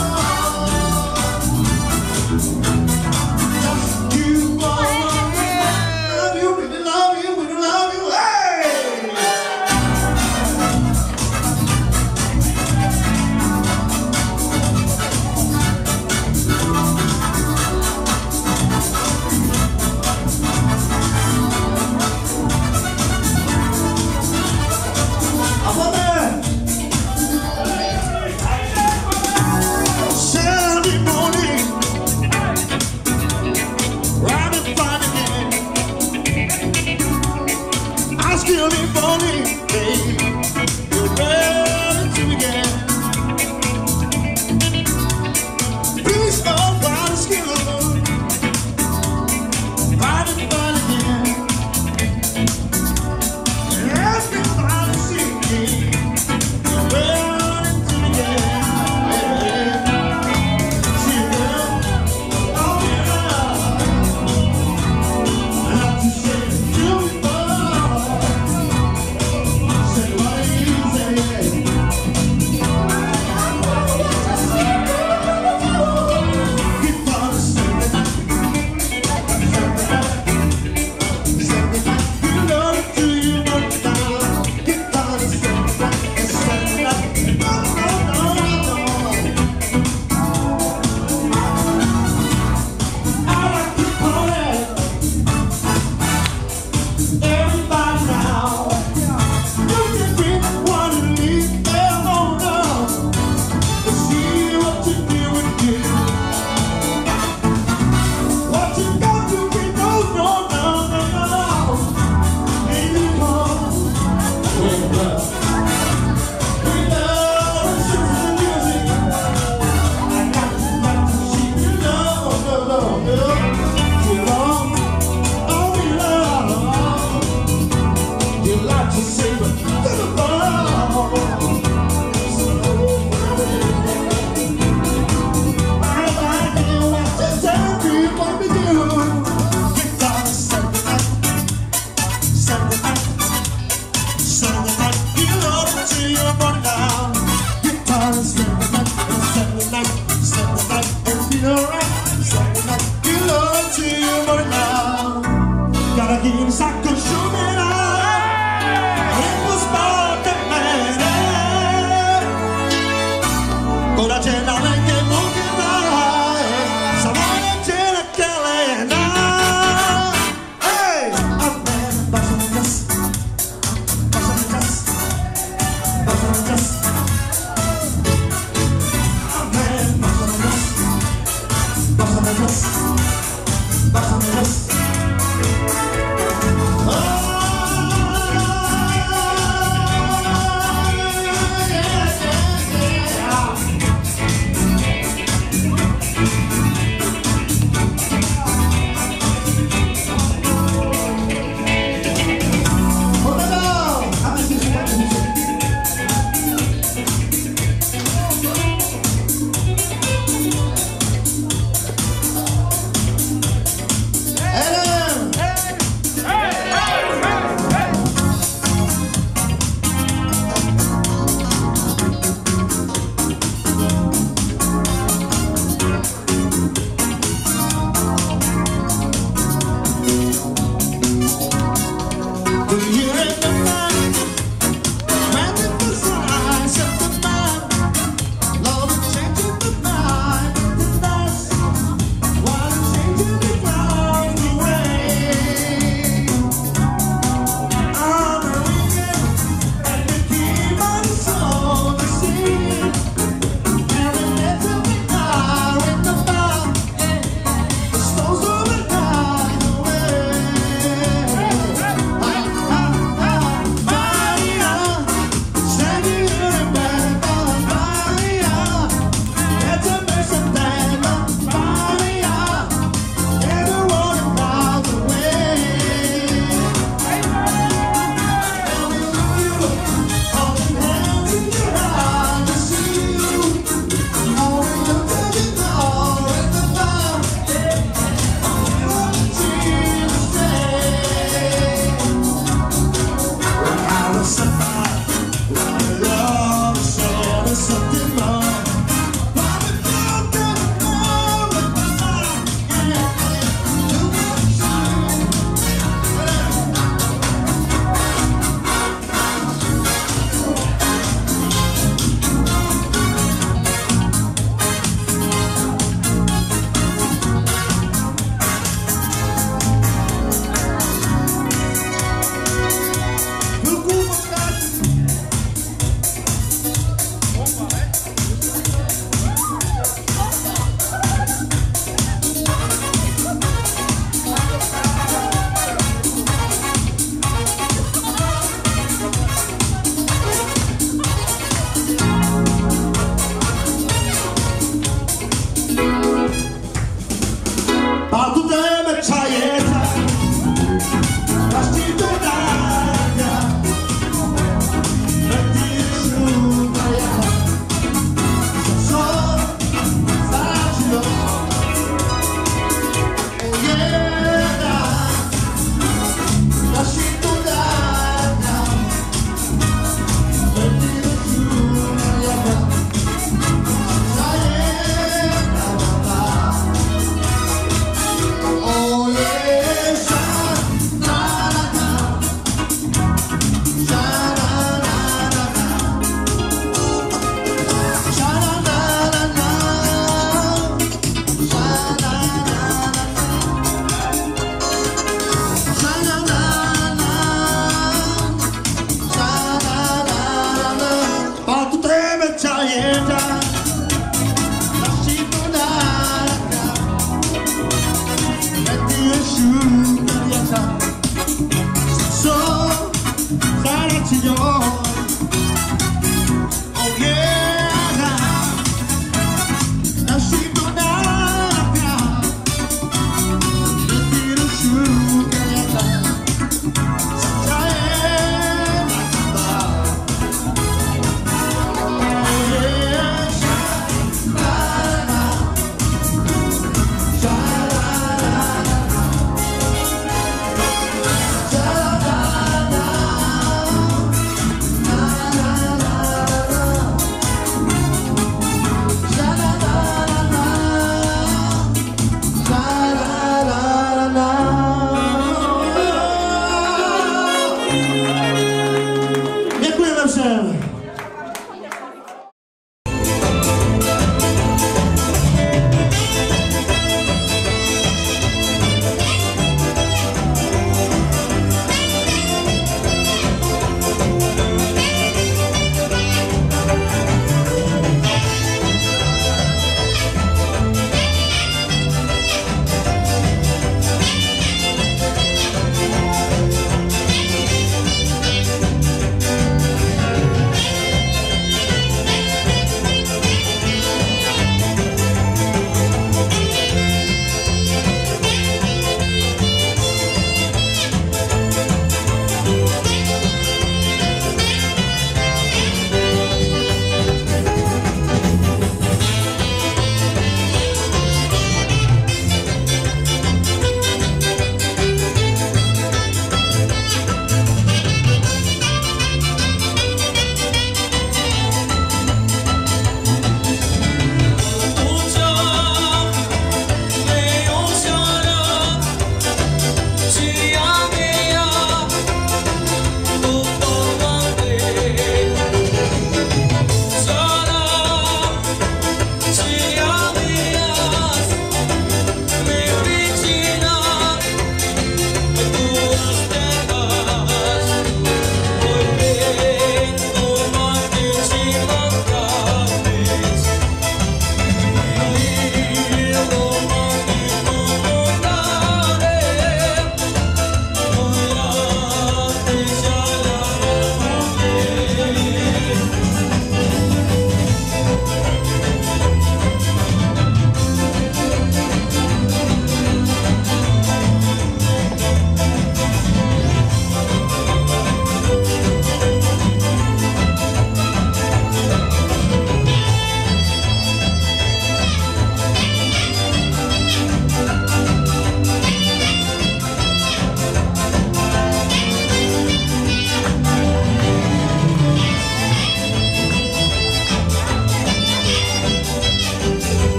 Nazdar.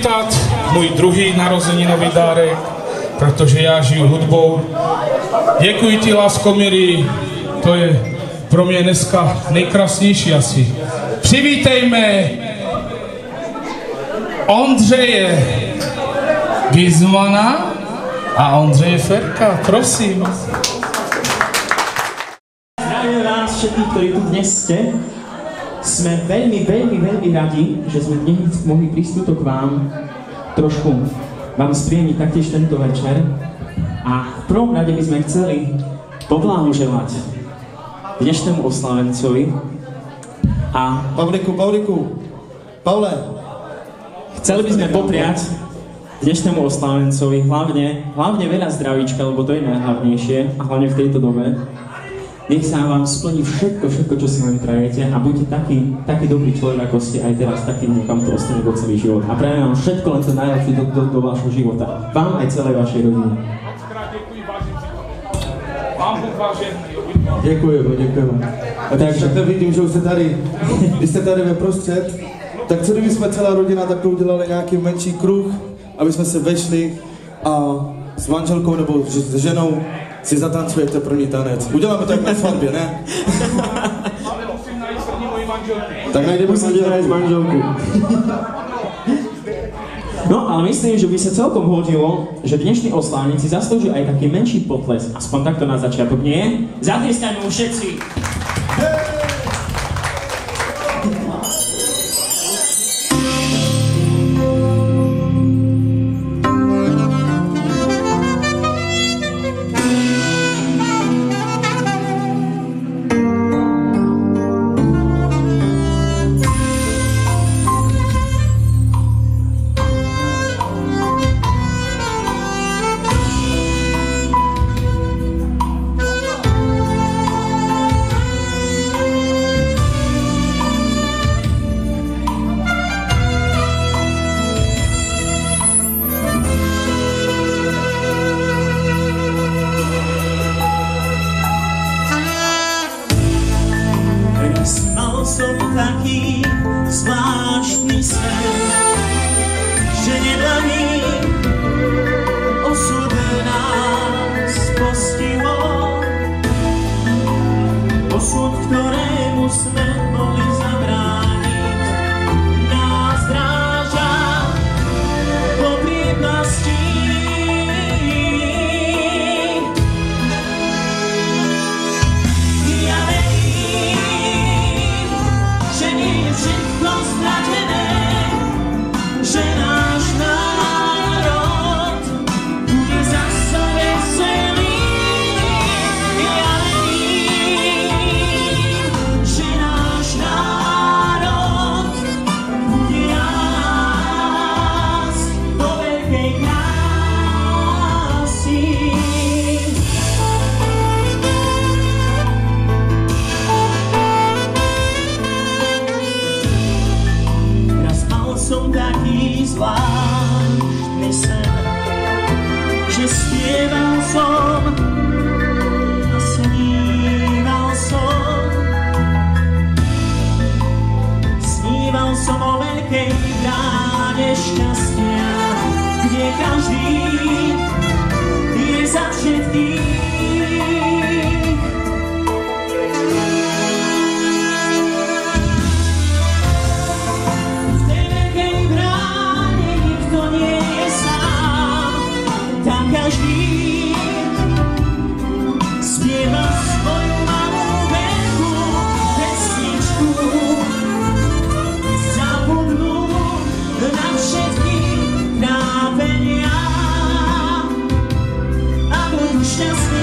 přivítat můj druhý narozeninový dárek, protože já žiju hudbou. Děkuji ti, láskomilí, to je pro mě dneska nejkrásnější asi. Přivítejme Ondřeje Gizmana a Ondřeje Ferka, prosím. Zdravím vás všetkých, ktorí tu dnes ste. Sme veľmi, veľmi, veľmi radi, že sme dnes mohli prísť k vám trošku vám spríjemniť taktiež tento večer. A v prvom rade by sme chceli poblahoželať dnešnému oslavencovi. A Pavliku, Pavliku, Pavle. Chceli by sme popriať dnešnému oslavencovi hlavne, hlavne veľa zdravíčka, lebo to je najhlavnejšie a hlavne v tejto dobe. Nech sa vám splní všetko, všetko, čo si len prajete a buďte taký, taký dobrý človek, ako ste aj teraz, taký vám to ostane po celý život. A prajem vám všetko len to najlepšie do, do, do vášho života. Vám aj celej vašej rodine. Vám Bůh vážený. Děkujeme, děkujeme. A takže takhle vidím, že už jste tady, když jste tady ve prostřed, tak co kdyby jsme celá rodina takhle udělali nějaký menší kruh, aby jsme se vešli a s manželkou nebo s ženou si zatancujete první tanec. Uděláme to jak na svatbě, ne? Ale musím najít první moji manželku. Tak najdeme si manželku. No, ale myslím, že by sa celkom hodilo, že dnešný oslávnici zaslúži aj taký menší potles, aspoň takto na začiatok, nie? Zatlieskajme mu všetci! Mal som taký zvláštny sen, že nedaný osud nás postihol. Osud, ktorému sme mohli zabrániť, nás dráža po priepasti. Všetko stratené, že náš národ bude zase veselý. Ja verím, že náš národ bude rásť do veľkej krásy. Som taký zvláštny sen, že spieval som a sníval som. Sníval som o veľkej bráne šťastia, kde každý je za všetkých. Každý spieva svoju malú veľkú pesničku, zabudnú na všetky trápenia a budú šťastní.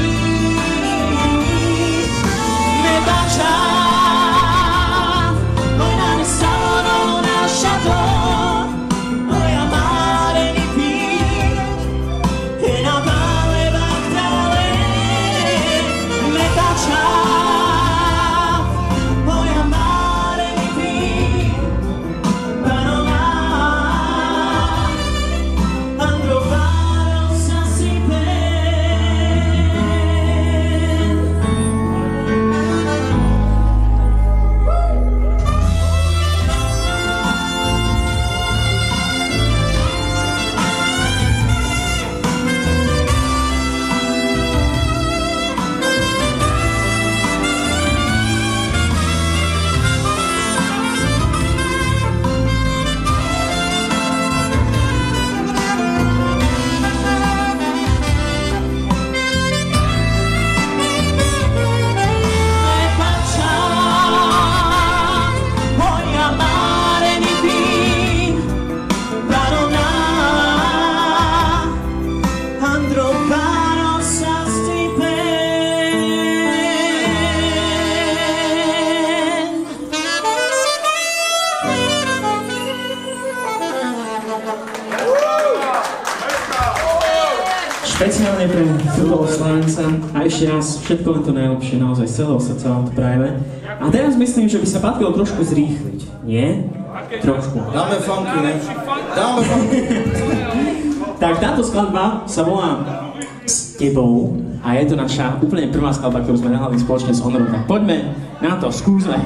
Špeciálne pre túto oslávenca a ešte raz všetko len to najlepšie, naozaj z celého srdca vám to prajeme. A teraz myslím, že by sa patrilo trošku zrýchliť, nie? Trošku. Dáme funky, ne? Dáme funky. Tak táto skladba sa volá S tebou a je to naša úplne prvá skladba, ktorú sme nahrali spoločne s Honorom. Tak poďme na to, skúsme.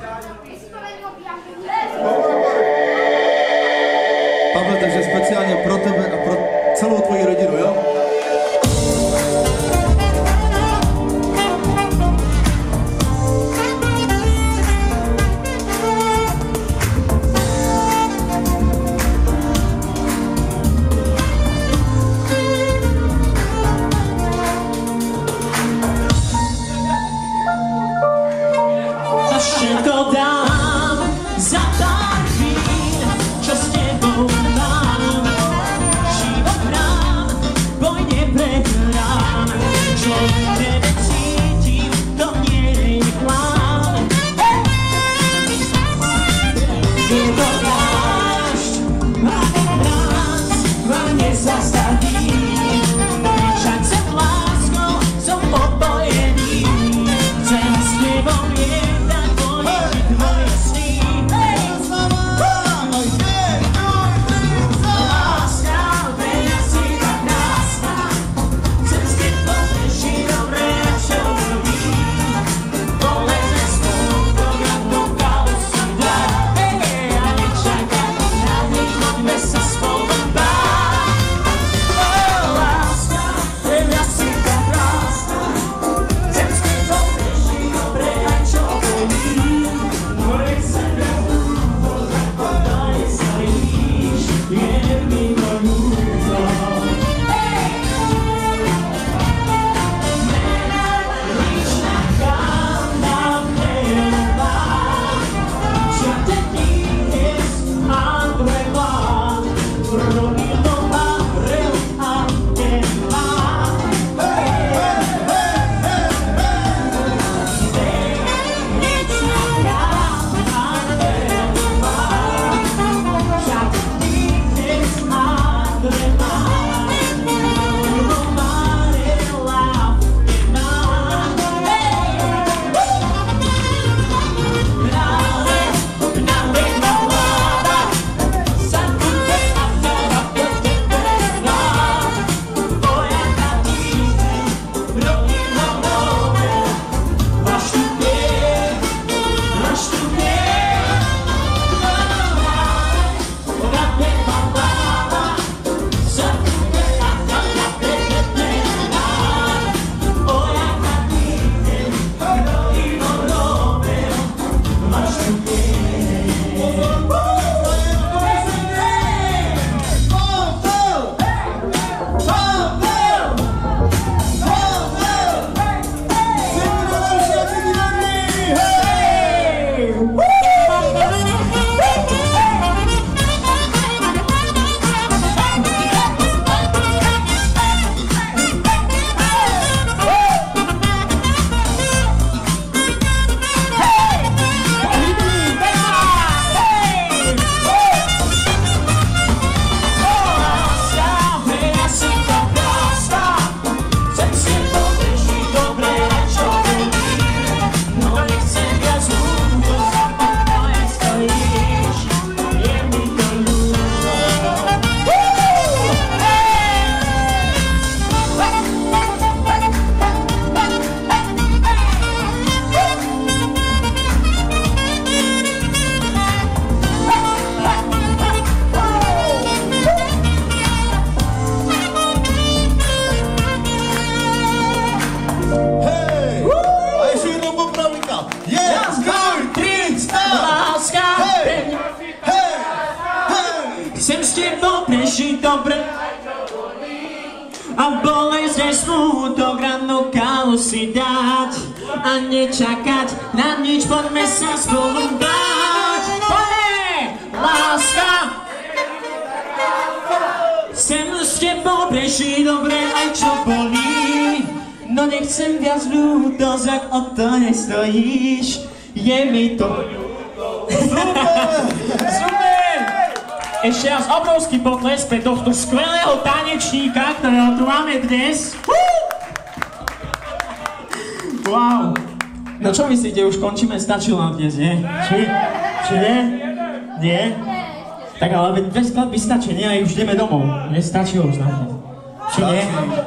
Pavle, takže speciálne pro tebe a pro celou tvoji rodinu, jo? Všetko dám za pár chvíľ, čo s tebou mám. Život hrám, boj neprehrám, čo v tebe cítim, to nie je plán. Je to dážď, a mráz ma nezastaví. Však sem láskou som opojený, chcem s tebou jednať. Chcem s tebou prežiť dobre a bolesť aj smútok ráno kálu si dať a nečakať na nič, poďme sa spolu báť. Poďme, láska! Chcem s tebou prežiť dobre aj čo bolí, no nechcem viac ľútosť, ak o to nestojíš, je mi to ľúto. Super! Super! Ešte raz obrovský potlesk pre tohto skvelého tanečníka, ktorého tu máme dnes. Wow. No čo myslíte, už končíme? Stačilo nám dnes, nie? Či? Či nie? Nie? Tak ale dve skladby stačí, nie? A už ideme domov. Nestačilo už na dnes. Či nie?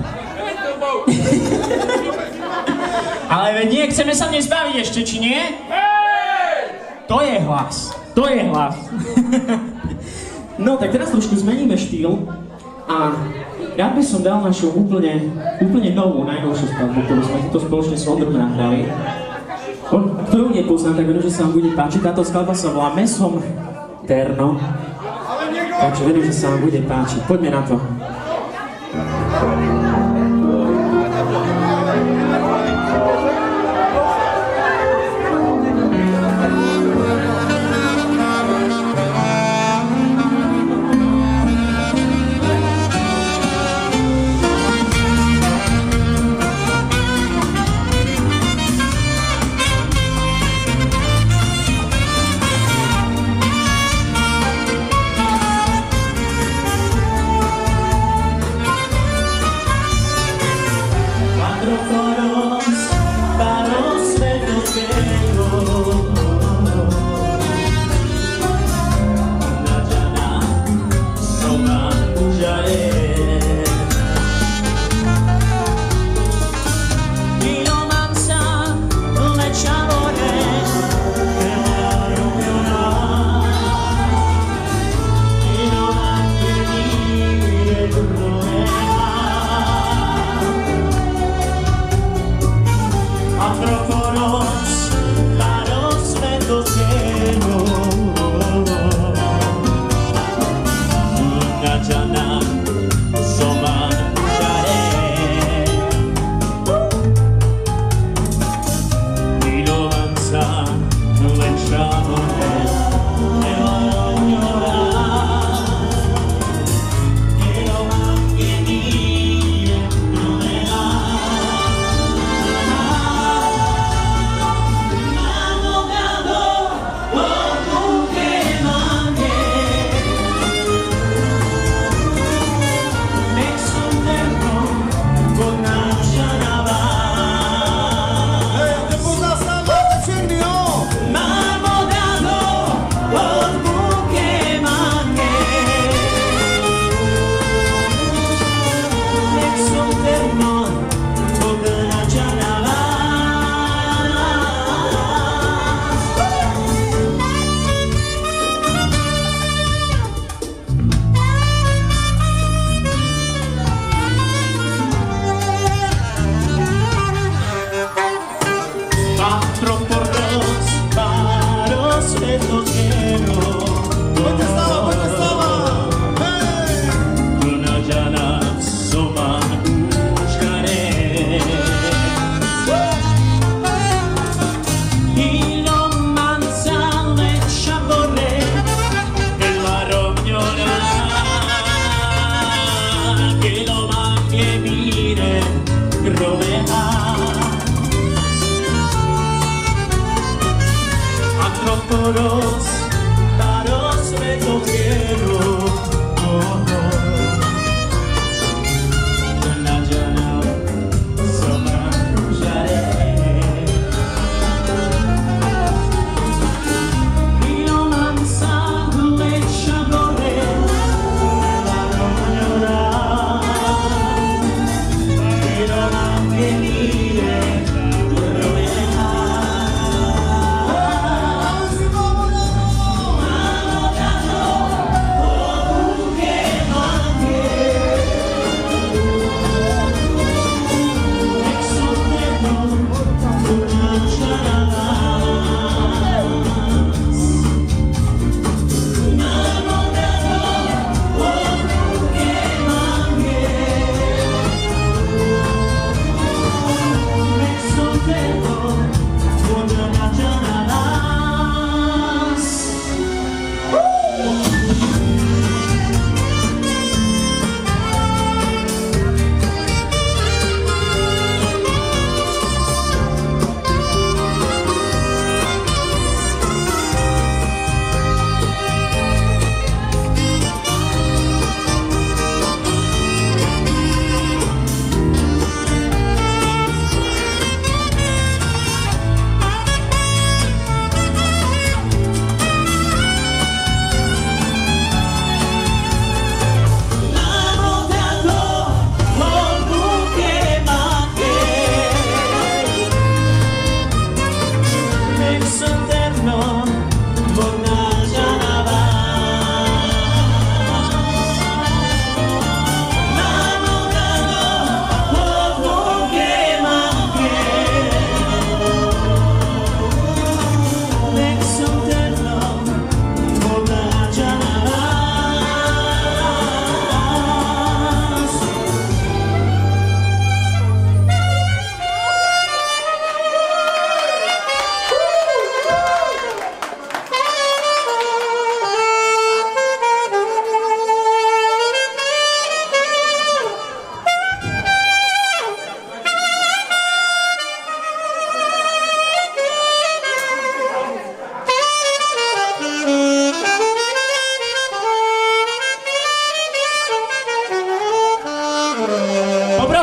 Ale veď nie, chceme sa dnes baviť ešte, či nie? To je hlas. To je hlas. No, tak teraz trošku zmeníme štýl a rád by som dal našu úplne, úplne novú, najnovšiu skladbu, ktorú sme tuto spoločne s Ondrom nahrali. Ktorú nepoznám, tak verím, že sa vám bude páčiť. Táto skladba sa volá Mesom Terno. Takže verím, že sa vám bude páčiť. Poďme na to.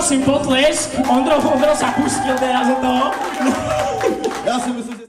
Prosím, potlesk. Ondro, Ondro sa pustil teraz do toho. Ja si myslím, že...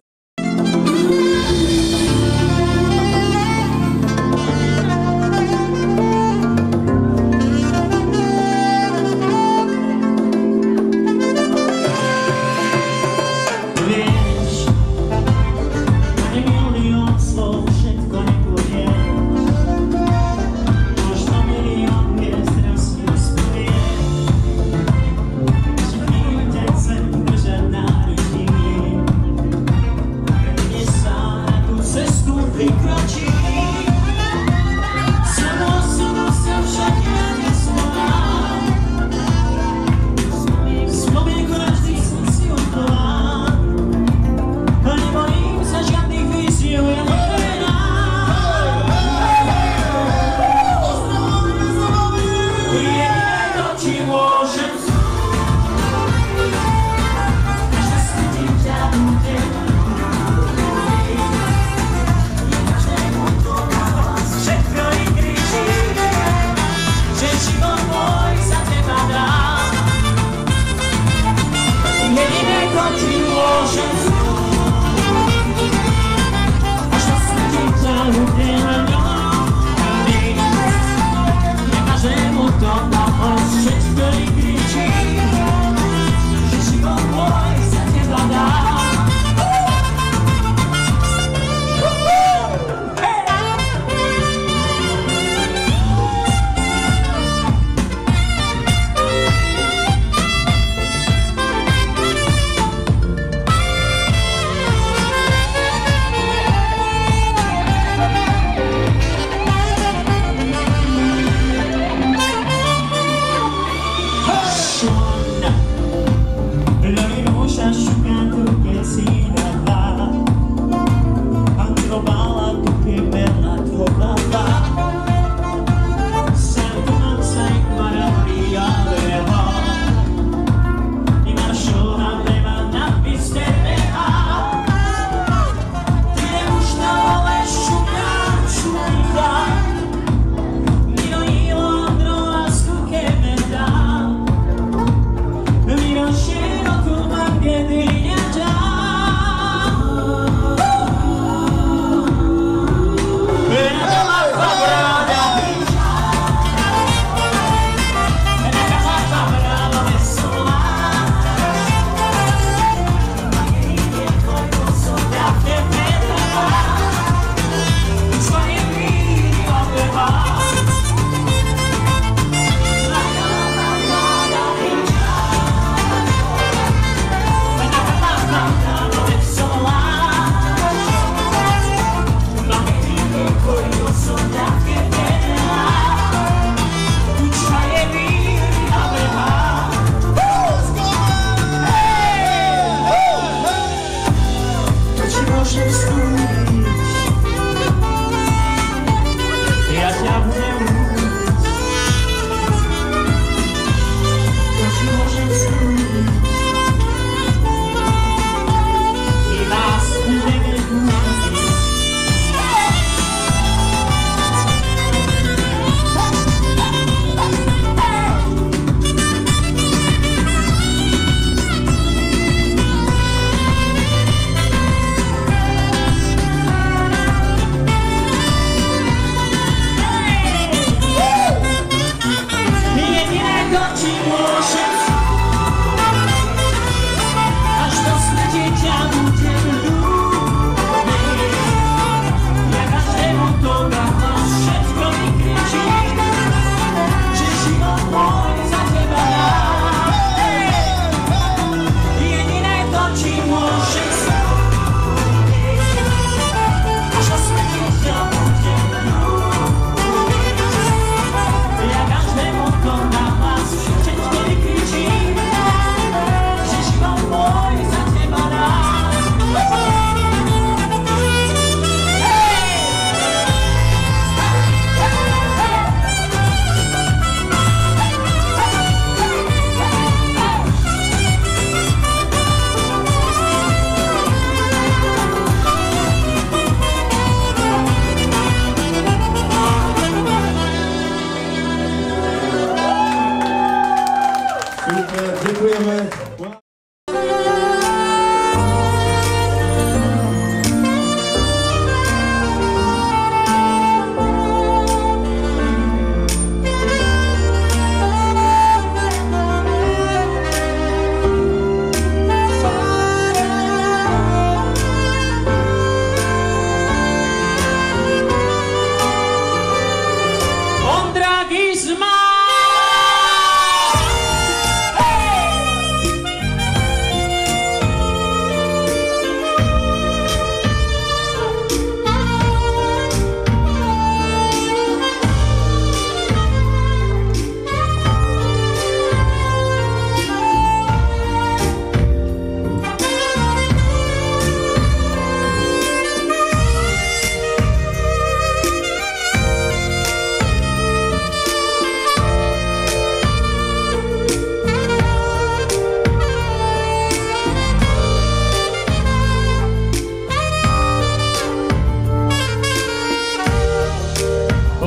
Thank you.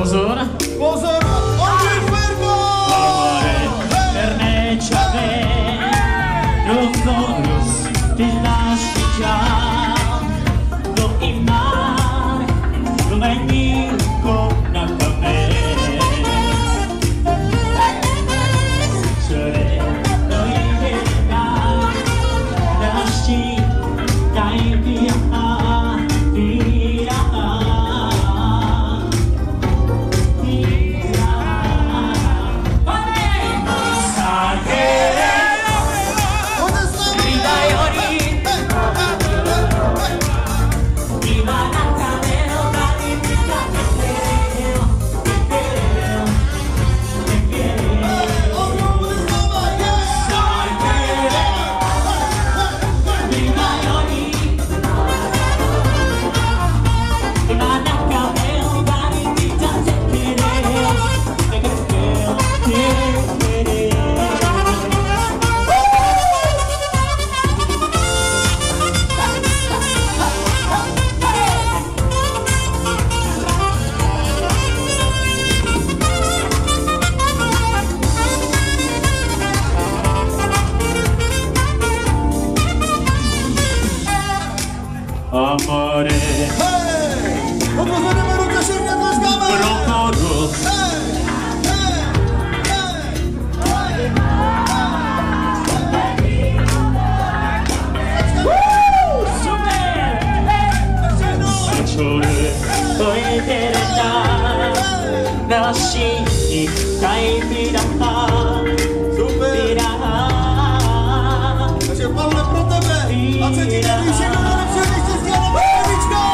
Pozor. Pozor, Ondřej Ferko! Verne čave, rozhodus, ty náš čas. Do imán, do meníko na kafe. Čere, to jde nám, další, daj běha, běha. Amore. Hej! Odwozujemy rukę szybko, tleskamy! Krokodus. Hej! Hej! Hej! Woo! Super! Wieczory to jedyny dan, nasi daj biraha, biraha. Znaczy, Pawle, pro tebe! A co ci nie liczy, no na przejście z Janem Pawliczką!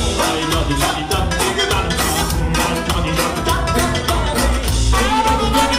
Come on.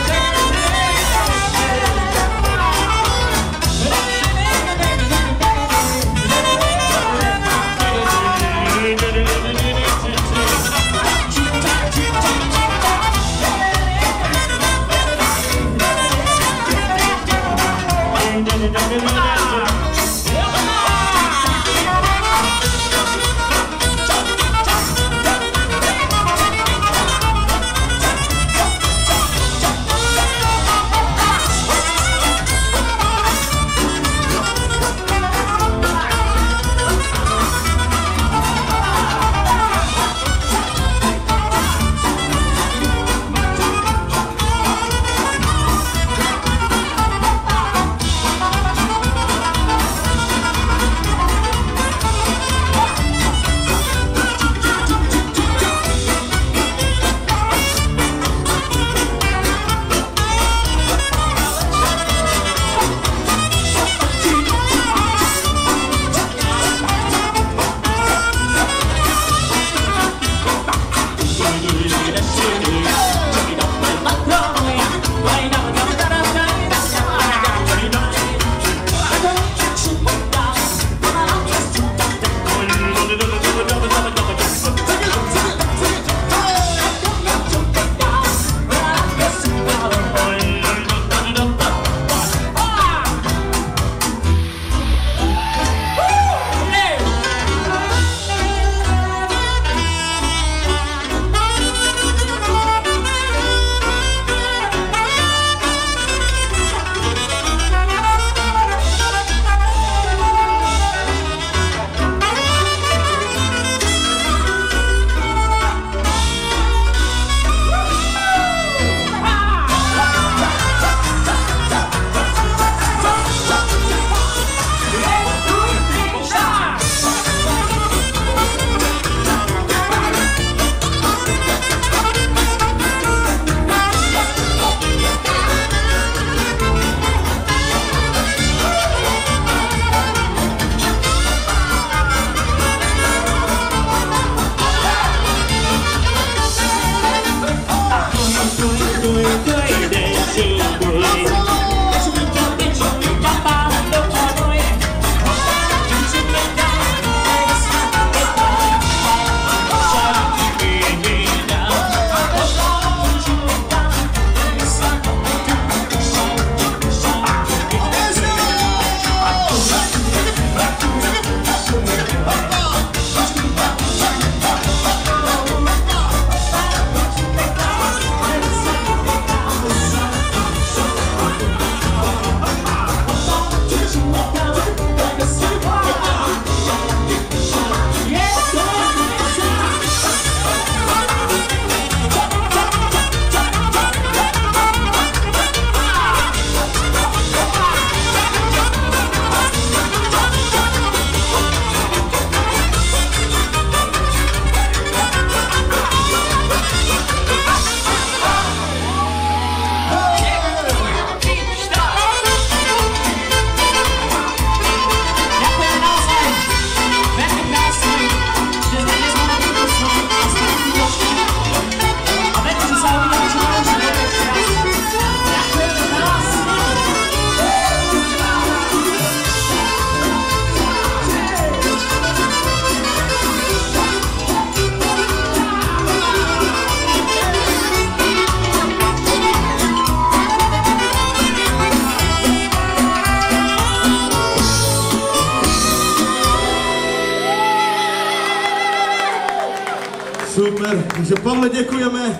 Super, takže Pavle, děkujeme.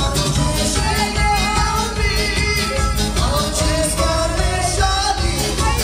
Česká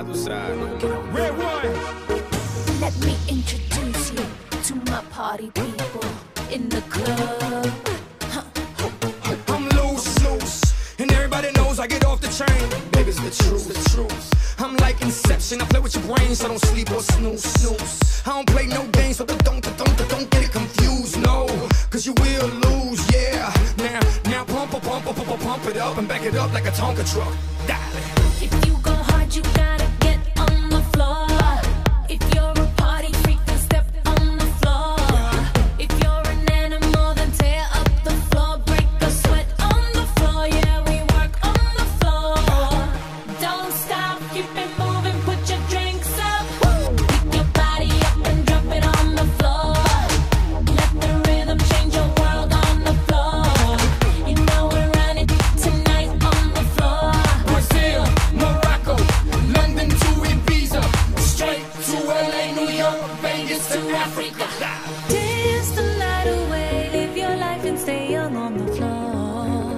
other side. Red one. Let me introduce you to my party people in the club. I'm loose, loose, and everybody knows I get off the train. Baby's the truth, the truth. I'm like Inception, I play with your brain, so don't sleep or snooze, snooze. I don't play no games, so don't, don't, don't, don't get it confused, no. Cause you will lose, yeah. Now, now pump, pump, pump, pump, pump, pump it up and back it up like a Tonka truck. Darling. If you go hard, you gotta get on the floor. If you're a party freak, then step on the floor. If you're an animal, then tear up the floor. Break a sweat on the floor, yeah, we work on the floor. Don't stop, keep it moving, put your drinks up. Pick your body up and drop it on the floor. Let the rhythm change your world on the floor. You know we're running tonight on the floor. Brazil, Morocco, London to Ibiza, straight to L A, New York, Vegas to Africa. Dance the night away, live your life and stay young on the floor.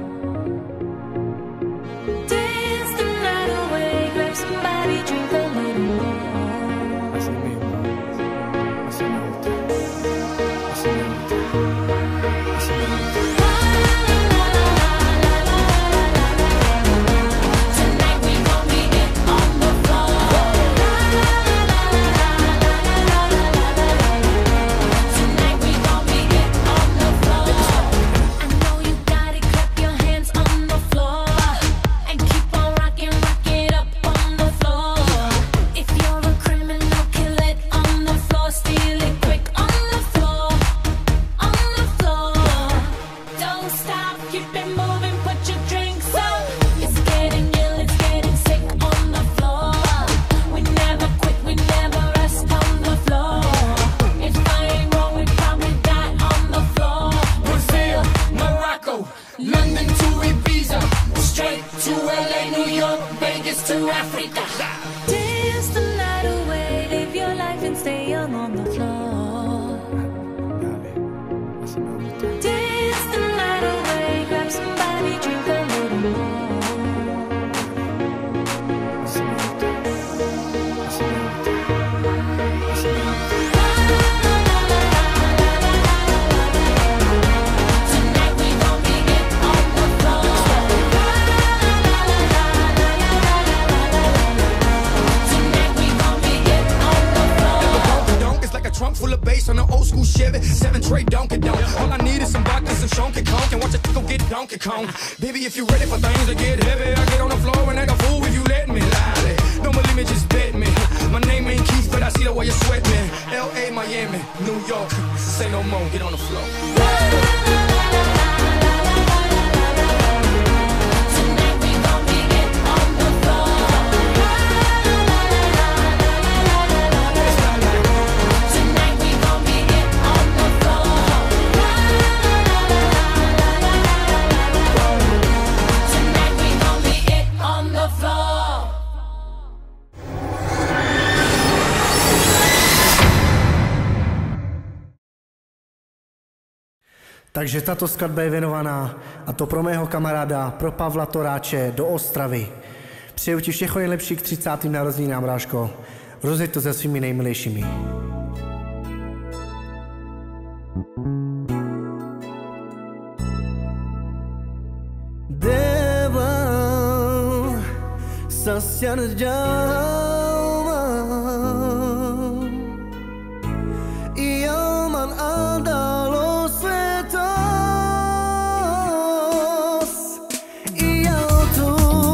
Dance the night away, grab somebody, drink a little more. Tonight we gon' be it on the floor. Tonight we gon' be it on the floor. I know you got it, clap your hands on the floor. And keep on rocking, rock it up on the floor. If you're a criminal, kill it on the floor. Steal it quick on the floor. On the floor. Don't stop, keep it moving, put your drinks up. It's getting ill, it's getting sick on the floor. We never quit, we never rest on the floor. If I ain't wrong, we probably die on the floor. Brazil, Morocco, London to Ibiza, straight to L A, New York, Vegas to Africa. Dance the night away, live your life and stay young on the floor. Dance the night away, grab somebody, drink a little more. Tonight we gon' be it on the floor. Tonight we gon' be it on the floor. Donk is like a trunk full of bass on an old school Chevy, seven tray Donkey Donk. All I need is some vodka, some Shonky Conk, and watch a go get Donkey Kong. Baby, if you ready for things to get heavy, I get on the floor and act a fool if you let me. Lolly, don't believe me, just bet me. My name ain't Keith, but I see the way you sweat me. L A, Miami, New York, say no more, get on the floor. Tonight we gon' be it on the floor. Tonight we gon' be it on the floor. Tonight we gon' be it on the floor. Takže tato skladba je věnovaná, a to pro mého kamaráda, pro Pavla Toráče do Ostravy. Přeju ti všechno nejlepší k třicátým narozeninám, Bráško. Rozjeď to se svými nejmilejšími. Devam sasyar javam Yaman andalo svetos Ia tu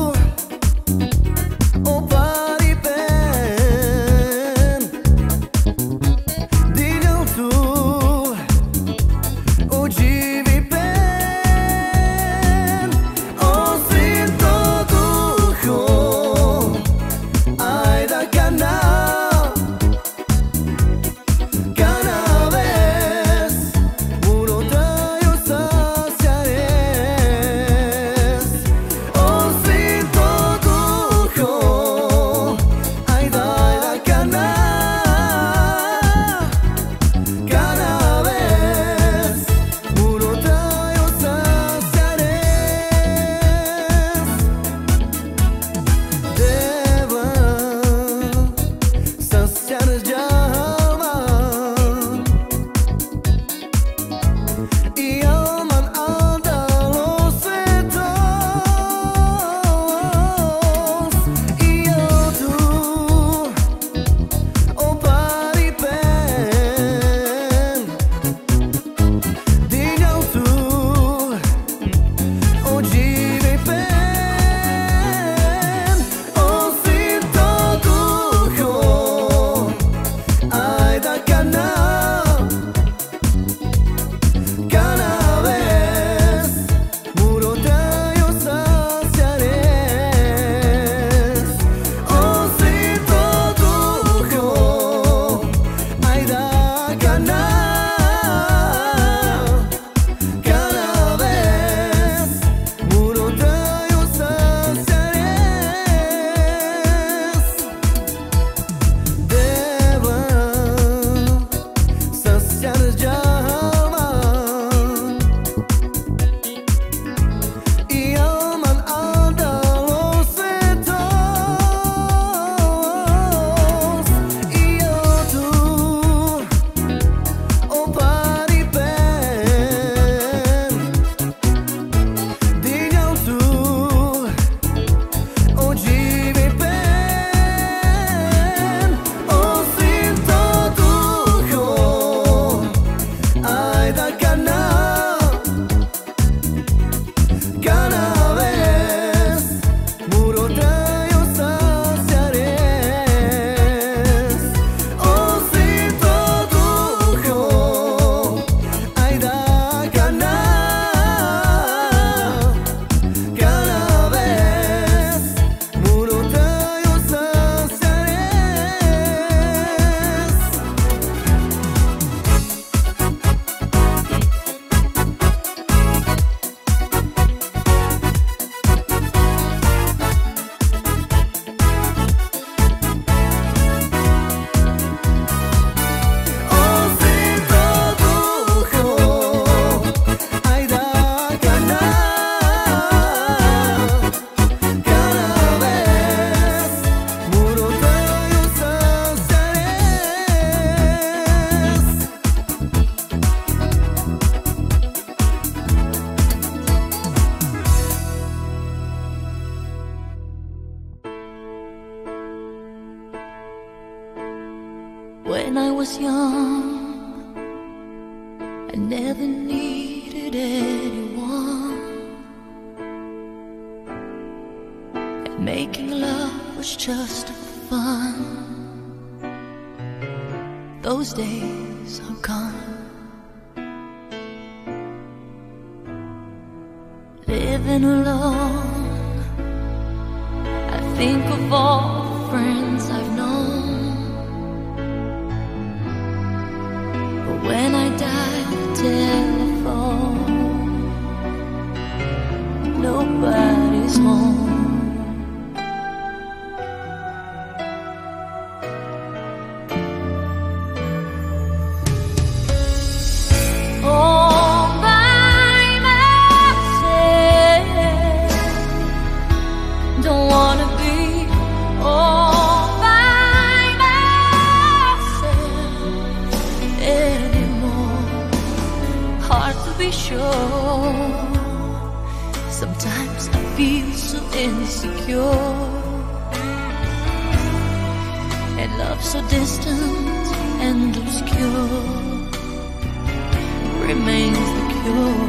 opari pen Digam tu ojivi pen Osin to ducho Ajda kana Kana vez Uno trajo saciares Osin to ducho Ajda, ajda kana Kana vez Uno When I was young, I never needed anyone, and making love was just fun. Those days are gone. Living alone, I think of all the friends I've known. But when I dial the telephone, nobody's home. Sometimes I feel so insecure, and love so distant and obscure remains the cure.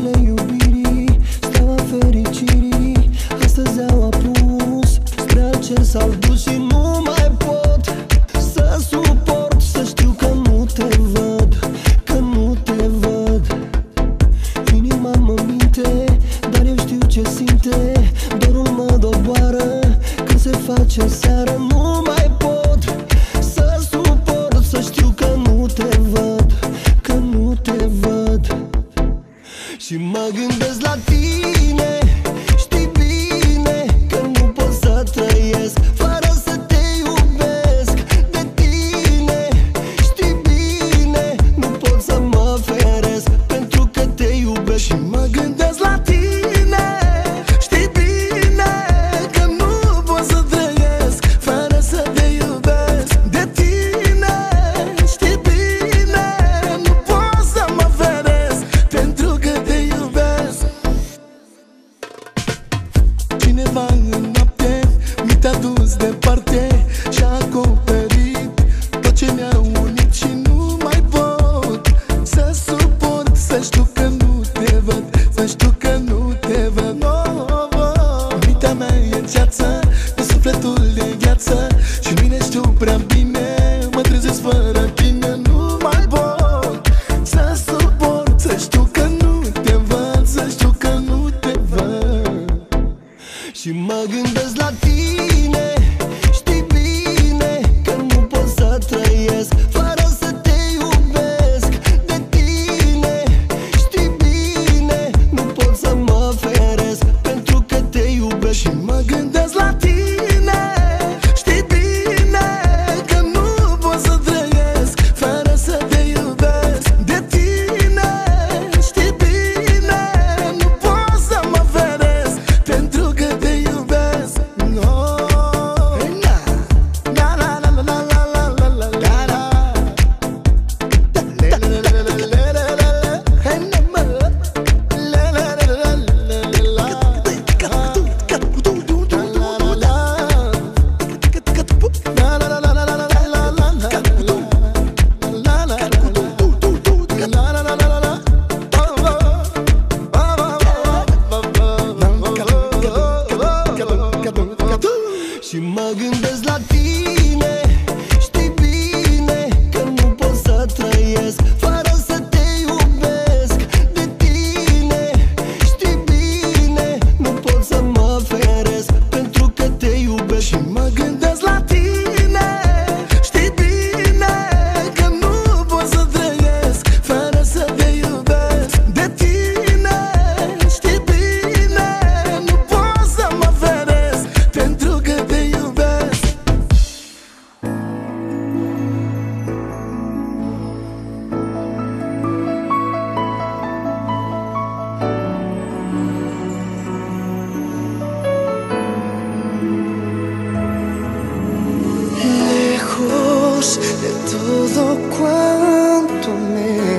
stele iubirii, steaua fericirii, astăzi au apus spre al cer s-au dus și nu mai pot să suport, să știu că nu te văd, că nu te văd. Inima mă minte, dar eu știu ce simte, dorul mă doboară când se face seară. Nu mai pot să suport, să știu că nu te văd, că nu te văd. Și mă gândesc la tine, știi bine că nu pot să trăiesc fără să te iubesc. De tine, știi bine, nu pot să mă feresc pentru că te iubesc. Și mă gândesc la tine, știi bine că nu pot să trăiesc fără să te iubesc. De tine, știi bine, nu pot să mă feresc pentru că te iubesc. Cineva în noapte mi te-a dus departe și-a acoperit tot ce ne-a unit și nu mai pot să suport, să știu că nu te văd, să știu că nu te văd. Mintea mea e ceață, cu sufletul de gheață și mine știu prea bine, mă trezesc fără tine. Nu mai pot să suport, să știu că nu te văd, să știu că nu te văd. Și mă gândesc la tine, știi bine că nu pot să trăiesc fără să te iubesc. De tine, știi bine, nu pot să mă feresc pentru că te iubesc. Și mă gândesc la tine, știi bine că nu pot să trăiesc fără să te iubesc. De tine, știi bine, nu pot să mă feresc pentru că te iubesc. No. La la la la la la la la la la. Le le le le le le le le le. Hey, no more. Le le le le le le la. Și mă gândesc la tine, știi bine că nu pot să trăiesc fără să te iubesc. De tine, știi bine, nu pot să mă feresc pentru că te iubesc. Și mă gândesc la tine, știi bine că nu pot să trăiesc fără să te iubesc. De tine, știi bine, nu pot să mă feresc pentru că te iubesc. Lejos de todo cuanto me,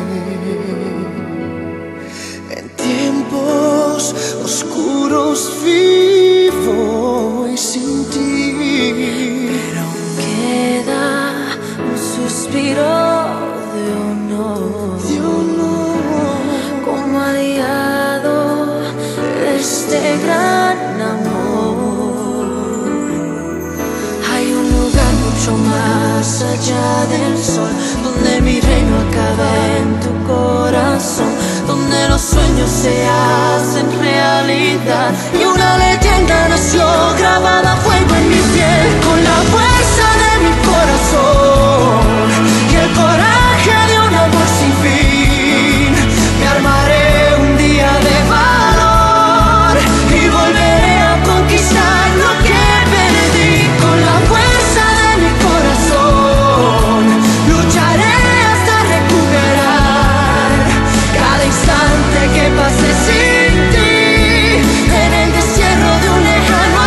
en tiempos oscuros vivo y sin ti. Pero queda un suspiro de honor, De honor. como aliado de este gran amor. Hay un lugar mucho más allá del sol, donde mi reino acaba en tu corazón, donde los sueños se hacen realidad y una leyenda nació grabada a fuego en mi piel con la fuerza de mi corazón y el coraje de un amor sin fin. Me armaré un día de valor y volveré a conquistar lo que perdí con la fuerza de mi corazón. Lucharé hasta recuperar cada instante que pase sin ti en el destierro de un lejano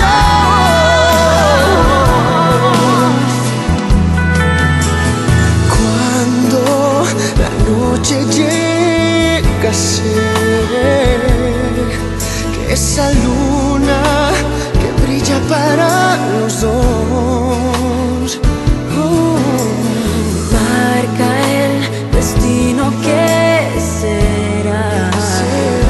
adiós. Cuando la noche llega a ser que esa luna que brilla para los dos, oh, Marca el destino que será. será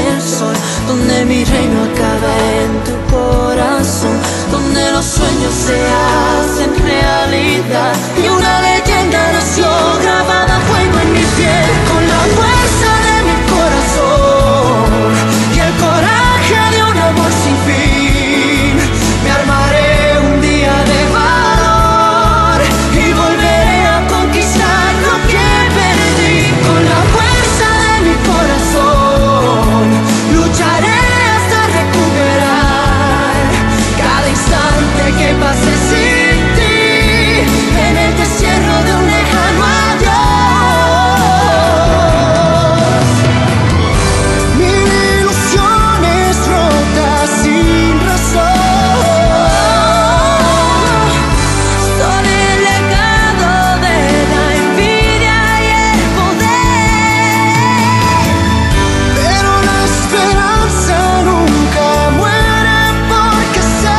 el sol, donde mi reino acaba en tu corazón, donde los sueños se hacen realidad y una leyenda nació grabada a fuego en mi piel, con la fuerza de mi corazón y el coraje de un amor sin fin. Me armaré un día de valor y volveré a conquistar lo que perdí, con la fuerza de mi corazón lucharé hasta recuperar cada instante que pase sin ti en el destierro de un lejano adiós. Mil ilusiones rotas sin razón, son el legado de la envidia y el poder, pero la esperanza nunca muere porque sé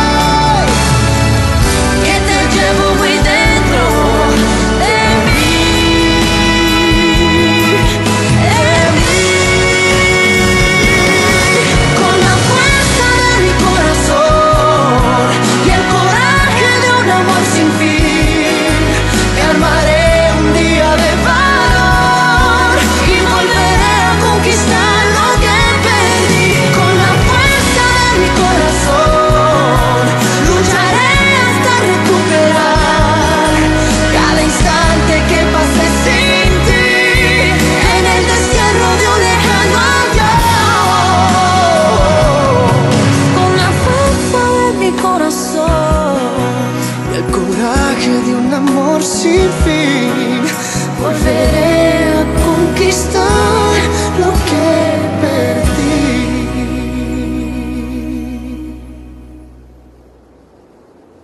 que te llevo muy dentro de mí, de mí, con la fuerza de mi corazón y el coraje de un amor sin fin. Me armaré un día de valor y volveré a conquistar lo que perdí, con la fuerza de mi corazón lucharé hasta recuperar cada instante que pase sin ti en el destierro de un lejano adiós, con la fuerza de mi corazón y el coraje de un amor sin fin.